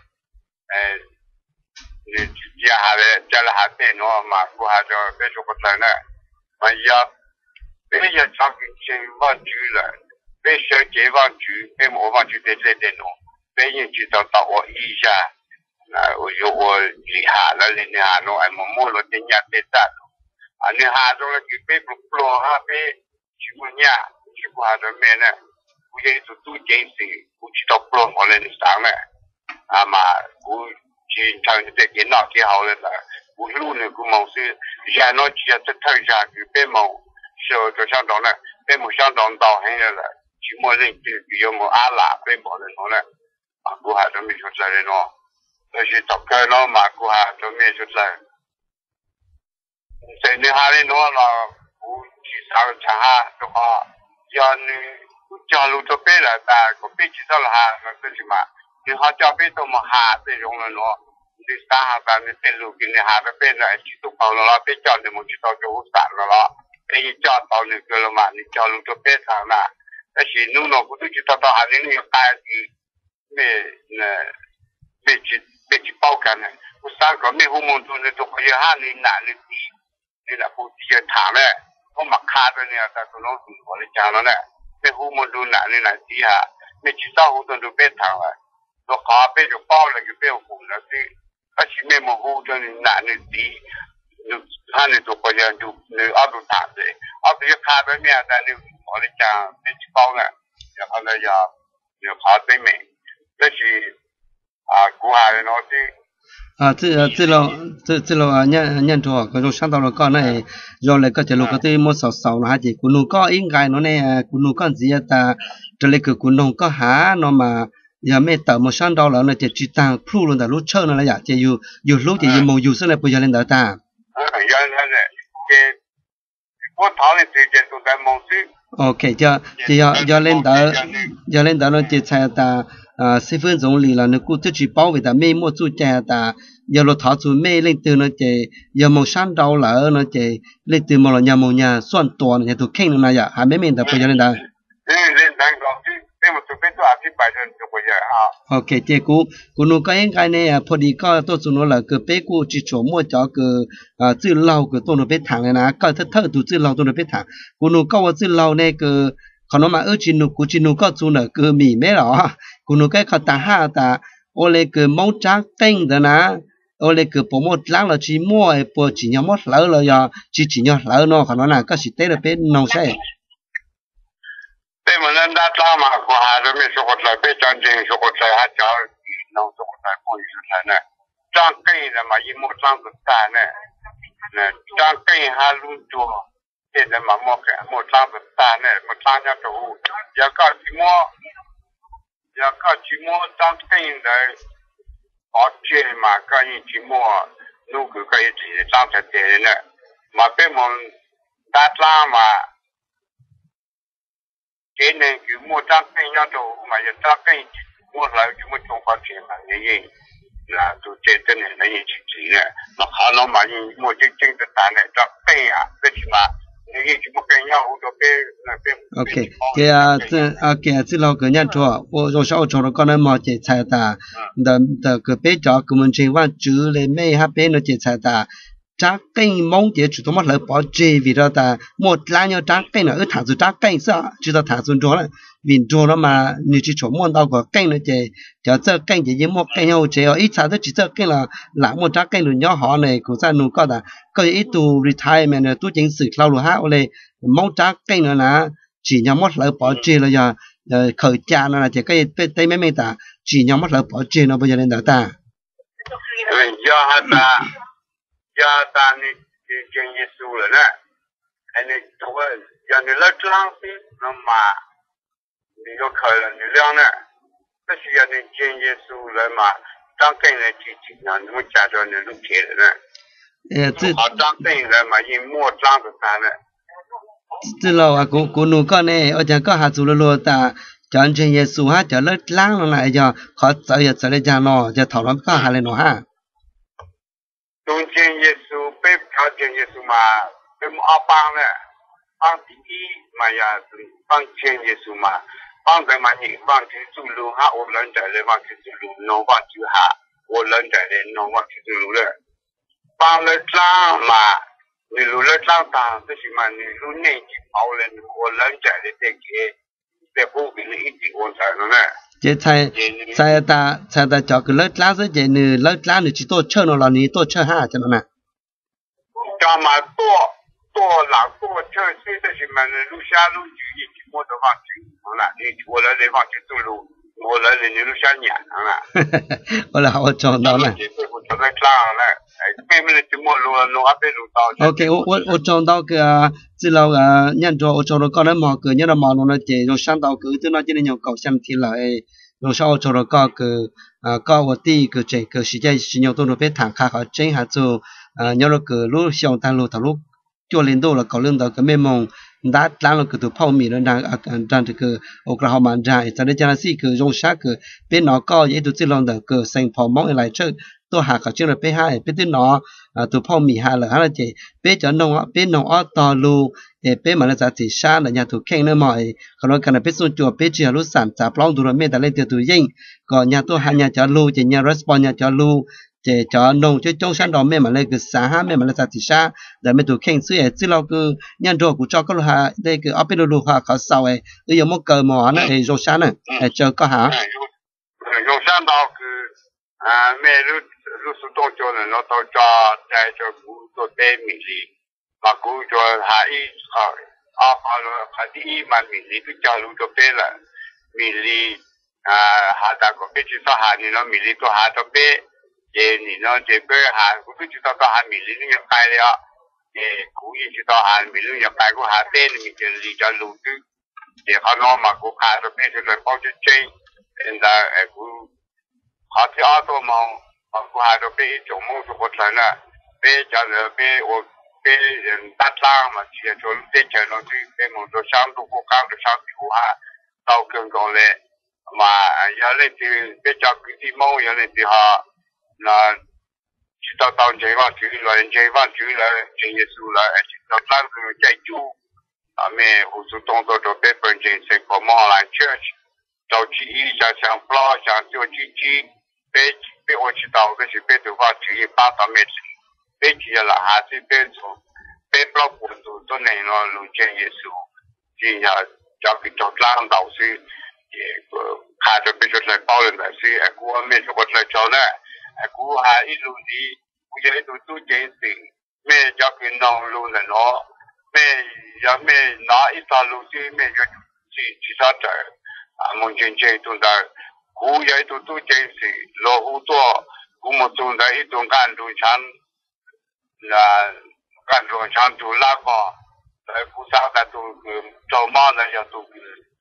你家下来家里下电脑嘛，过下就别说不来呢，嘛要别要长期先忘记了，别小节忘记，别莫忘记在这电脑，别人知道到我一下，我厉害了，你下弄还默默了，人家在打，你下弄了就别不落哈，别去不伢，去不下就没呢，我也就做件事，我知道不落我来你上呢，嘛我。chỉ thằng cái điện脑kia hậu lên là buổi lúc này cũng mong sự giờ nó chỉ là thời gian cái bên mong sau cho sang đó này bên một sang đó đào hay là chỉ mua lên từ cái một á là bên bỏ lên nó này mà cô hà cho mình xuất ra nó rồi chỉ tập cái nó mà cô hà cho mình xuất ra thế nên hà lên nó là cô chỉ sang chẳng ha cho họ giờ này cho lúc cho bên là ta có bên chỉ sao là hà nó cái gì mà thì họ cho biết tôi mà hạ thì dùng là nó đi xa hạ ta nên tên lục thì hạ cái bên này chỉ tụ cầu nó biết cho nên một chỉ tao cho hút sản nó cái gì cho tao nên cơ là mà nên cho lúc cho biết thằng nào cái gì nu nó cũng chỉ tao tao hạ nên nhiều cái gì về chỉ bao cái này hút sản có mấy hôm muốn tôi nên tôi phải hạ nên nên là phụ chỉ thả này không mặc khá rồi nè ta tôi nói có lấy chả nó này mấy hôm muốn tôi nên là gì hả mấy chỉ tao hút tôi được biết thằng này nó khó bây giờ bao là cái béo hủ là cái chỉ mấy một hủ cho nên nãy nên đi hai nên tôi coi như nên ở đâu thả đấy ở đây khai với mẹ ta nên có lấy cha nên chỉ bao này giờ hôm nay giờ khó tới mình cái gì của hai nó thì 这老nhân trò có trong sáng tạo là con này rồi lại có chỉ lúc cái một sáu là gì cũng nó có应该nó này cũng nó có gì ta trở lại cái cũng nó có há nó mà giờ mấy tờ một sáng tạo là nó chỉ tăng plus luôn là lúc chơi nó là gì chỉ yêu lúc thì yêu màu yêu sẽ là bây giờ lên đó ta ok giờ lên đó nó chỉ xài ta 10分钟里了，那估自己保卫的每么做家的，要了他做每领导那这，要么山道了那这，领导么了要么呀算多那都看那呀，还没明的不晓得的。ok thế cú nó cái này phổ đi có tôi chúng nó là cái bé cú chỉ chỗ mua cho cái chữ lâu cái tôi nó bé thẳng này nè cái thơ tụ chữ lâu tôi nó bé thẳng cú nó có chữ lâu này cái còn nó mà ở chỉ nó có chúng là cái mì mấy đó cú nó cái ta ha ta ô lê cái máu trắng tinh đó nè ô lê cái bộ một láng là chỉ mua bộ chỉ nhau một lỡ rồi giờ chỉ nhau lỡ nó còn nó là có sự tế là bé nông sản แต่มันนั่นด้านล่างมากกว่าเราไม่สกปรกไปจานจริงสกปรกหาจ้าน้องสกปรกคนสุดท้ายเนี่ยจ้างกินมายิ่งหมดจ้างสุดท้ายเนี่ยจ้างกินหาลุงตัวเห็นมาหมดจ้างสุดท้ายเนี่ยหมดจ้างจะถูกอยากก็ชิมัวจ้างกินได้อดเจมาก็ยิ่งชิมัวนู่นคือก็ยิ่งจ้างจะเจเนี่ยมาเป็นมันด้านล่างมาcái này cứ mua trang cây nhau đồ mà giờ trang cây mua lại cứ mua trong phát triển là như vậy là tôi chơi tên này là như chỉ này mà họ nó mà mua chân chân tự ta này trang cây à cái gì mà như vậy chỉ mua cây nhau đồ bé là bé ok cái cái lâu cái nhân cho tôi sau cho nó con nó mà chơi菜ta的个bé cho cái mình chơi vào chữ lên mấy ha bé nó chơi菜ta trái cây mong để chủ động mà bỏ chế vì đó ta một lá nhau trái cây nó ở thẳng xuống trái cây sao chỉ là thẳng xuống chỗ là vì chỗ nó mà như chỉ chỗ muốn đâu có cây nó chế cho这cây chỉ một cây nhau chế ở ít sao đó chỉ这cây là một trái cây nó nhỏ họ này cũng ra nó có là có ít tu retirement là tu chính sự lâu rồi ha ole mong trái cây nó là chỉ nhau một lại bỏ chế là giờ khởi cha nó là chỉ cái tay mấy ta chỉ nhau một lại bỏ chế nó bây giờ lên đó ta giờ ta này chuyện Giêsu rồi nè, anh ấy thôi, giờ này lấy trang đi, nó mà đi có khởi là nhiều lượng nè, cái gì giờ này chuyện Giêsu rồi mà trang cây này chỉ là nó trả cho nên lúc chết rồi nè, họ trang cây rồi mà chỉ mua trang được ta nè, từ lâu à cô nuôi con này, ở nhà có hạt dù lô ta chọn chuyện Giêsu ha, chọn lấy láng nó lại giờ họ sợ lấy cha nó, giờ thảo lắm có hạt lên nó ha. Đúng chuyện Giêsu bé thảo chuyện Giêsu mà bé mua băng nè băng tí mà ya băng chuyện Giêsu mà băng cái mà nhị băng thì chủ lưu ha ô lần trở lại băng thì chủ lưu nó băng chữ ha ô lần trở lại nó băng thì chủ lưu đấy băng lấy trang mà người lưu lấy trang ta tức là mà người lưu này chỉ bảo lên ô lần trở lại để cái để phụ bị ít thì ô trở nó nè chế sai ta cho cái lớp lá dưới chế nè lớp lá nè chỉ tôi chơi nó là nè tôi chơi ha cho nó nè cho mà tôi là tôi chơi thế thì mà lúc xa lúc gì chỉ mua được vàng chữ là đi chùa là để vàng chữ tôi luôn mua là để lúc xa nhả là là họ chọn đó nè ok ô chọn đó cái chỉ là nhân cho ô chọn đó con nó mò cái nhân là mò nó chế rồi sang đó cứ tức nó chỉ là nhiều cầu xem thì là rồi sau cho nó có cái có một tí cái chế cái sựใจsự nhiều tôi nó biết thẳng khác ở trên hạt châu nhớ là cái lúc xong tan lúc thằng lúc cho lên đâu là có lên đó cái mấy mong đã làm là cái tụ phao mì nó đang cái Oklahoma ra cho nên cho nó xí cái trong sát cái bên nó có vậy tụ chỉ làm được cái sinh phao mong lại chơi tôi hạ cái chuyện là bên hai bên tên nó tụ phao mì hai là chị bên cho nông bên nông ở to lu bên mà nó giá trị xa là nhà tụ khen nó mọi còn nó cần là bên xuân chùa bên chỉ là lúc sản trả plong tụ rồi mấy ta lên từ tụ dinh còn nhà tôi hai nhà cho lu chỉ nhà response nhà cho lu chỉ cho nông chứ trong sáng đó mấy mà lên cái xã ha mấy mà lên giá trị xa để mấy tụ khen xứ chỉ là cái nhân đồ của cho cái lu ha đây cái ở bên lu ha có sao ấy bây giờ một cờ mỏ nó rồi sáng này chờ có hả rồi sáng đó mẹ lúc số cho nên nó tôi cho chạy cho cú tôi tên mình gì mà cú cho hai hai mà mình gì tôi cho lúc tôi tên là mình gì hai ta có biết chỉ sao hai thì nó mình gì tôi hai tôi biết chế nị nó chế bê hà cũng chỉ tao hà mì lý nhập cái đấy chế cũng chỉ tao hà mì lý nhập cái của hà tên mình chế lý cho lũ tư chế họ nó mà cũng hà rồi bây giờ là bao nhiêu chế nên là cũng họ thì ở đâu mà cũng hà rồi bây giờ chúng mình cũng có thể là bây giờ là bây đặt lang mà chỉ cho bây giờ nó thì bây một số sáng tụ cố gắng được sáng tụ hà tao cần gọi là mà giờ lên thì bây giờ cái gì mong giờ lên thì họ là chỉ tao tao chơi vào chữ là chơi vào chữ là chơi Giêsu là chỉ tao làm cái chạy chú à mẹ hồ sơ tông tao cho bé bên chơi sẽ có mong là church tao chỉ cho sang plo sang cho chỉ bé bé ở chỉ tao cái chỉ bé từ vào chữ ba tao mẹ bé chỉ là hai chỉ bé số bé plo của tôi này nó luôn chơi Giêsu chỉ là cho cái cho làm đạo sư khai cho bé cho lại bao lần là sư của mẹ cho lại cho này cú hà ít luôn đi cú giờ tôi chế gì mẹ cho cái nòng luôn là nó mẹ giờ mẹ nó ít ta luôn chứ mẹ cho chỉ ra trời muốn chơi tôi đã cú giờ tôi chế gì lo hú to cú một tôi đã ít tôi干tôi chán là干tôi chán tôi lá cỏ cú sao đã tôi trâu mò là giờ tôi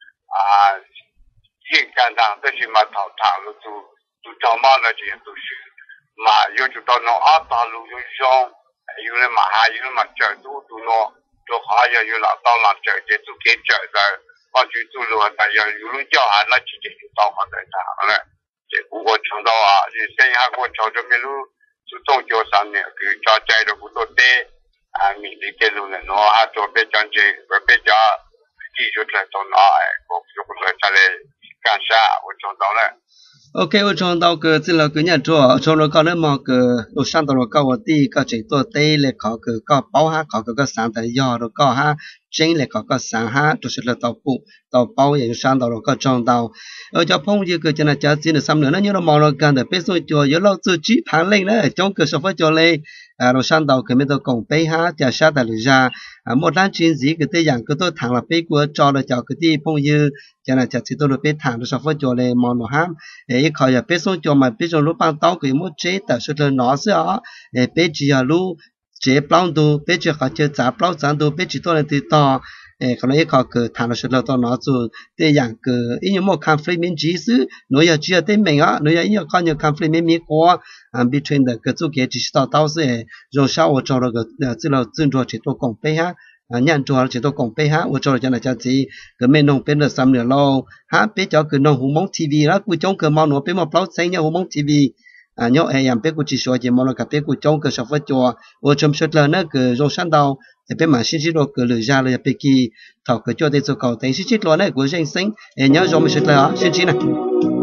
hiện càng thằng tôi chỉ mà thảo thảo luôn tôi trâu mò là chỉ tôi mà yêu chúng ta nó ở đó luôn yêu xong yêu lên mà hai yêu mà trời tụi nó tụi họ yêu là tao làm trời để tụi kia trời rồi còn chúng luôn là yêu luôn cho hắn là chỉ chúng tao hoàn thành thằng này để của chúng tao thì xây hai của cho mình luôn chúng tôi cho sang này cứ cho chạy được của tôi để mình đi cái luôn này nó cho bé chân chơi và bé cho chỉ cho lại cho nó có cho lại cho lại干啥我chúng tao này ok ở trong đó cái chỉ là cái nhà trọ trong đó có nên mà cái đồ sản đó có một tí có chỉ tôi tây là có bao ha có cái sản tại do đó có ha chính là có sản ha tôi sẽ là tàu bao những sản đó có trong đó ở trong phong như cái chân là chỉ là xăm nữa nó như là màu nó cần để biết rồi cho giờ lâu chưa chỉ phản lên đó trong cái số phải cho lên đồ sản đó cái mình tôi cùng bay ha trả sát tại ra một đám chuyên gì cái tây dạng cái tôi thằng là bay của cho là cho cái tí phong như cho nên chỉ tôi được biết thằng tôi sẽ phải cho lên món nó ham để khỏi giờ biết xong cho mà biết xong lúc ban đầu cái một chế tại sự là nó sẽ để biết chỉ là lúc chế bao đồ biết chỉ họ chơi giá bao giá đồ biết chỉ tôi là từ to còn lại họ cái thằng nó sẽ là to nó rồi để dạng cái ý như một conflict mình chỉ xứ nói giờ chỉ là tên mình á nói giờ ý có nhiều conflict mình có between cái chỗ cái chỉ tao sẽ rồi sau ở trong cái chỉ là尊重chế độ công bình ha nhận cho chế độ công bình ha ở trong cái này cho gì cái mình nông bên là xăm nữa lo ha biết cho cái nông hùng mong TV đó cứ trong cái món nó biết một bao xanh nhau hùng mong TV nhớ em biết của chỉ số chỉ mong là cái biết của trong cái sản phẩm cho ở trong suốt là nó cái rau xanh đào thì biết mà xin chỉ đồ cái lưỡi ra là biết kỳ thảo cái cho đến số cầu thấy xin chỉ lo này của danh sinh nhớ rồi mình suốt là xin chỉ này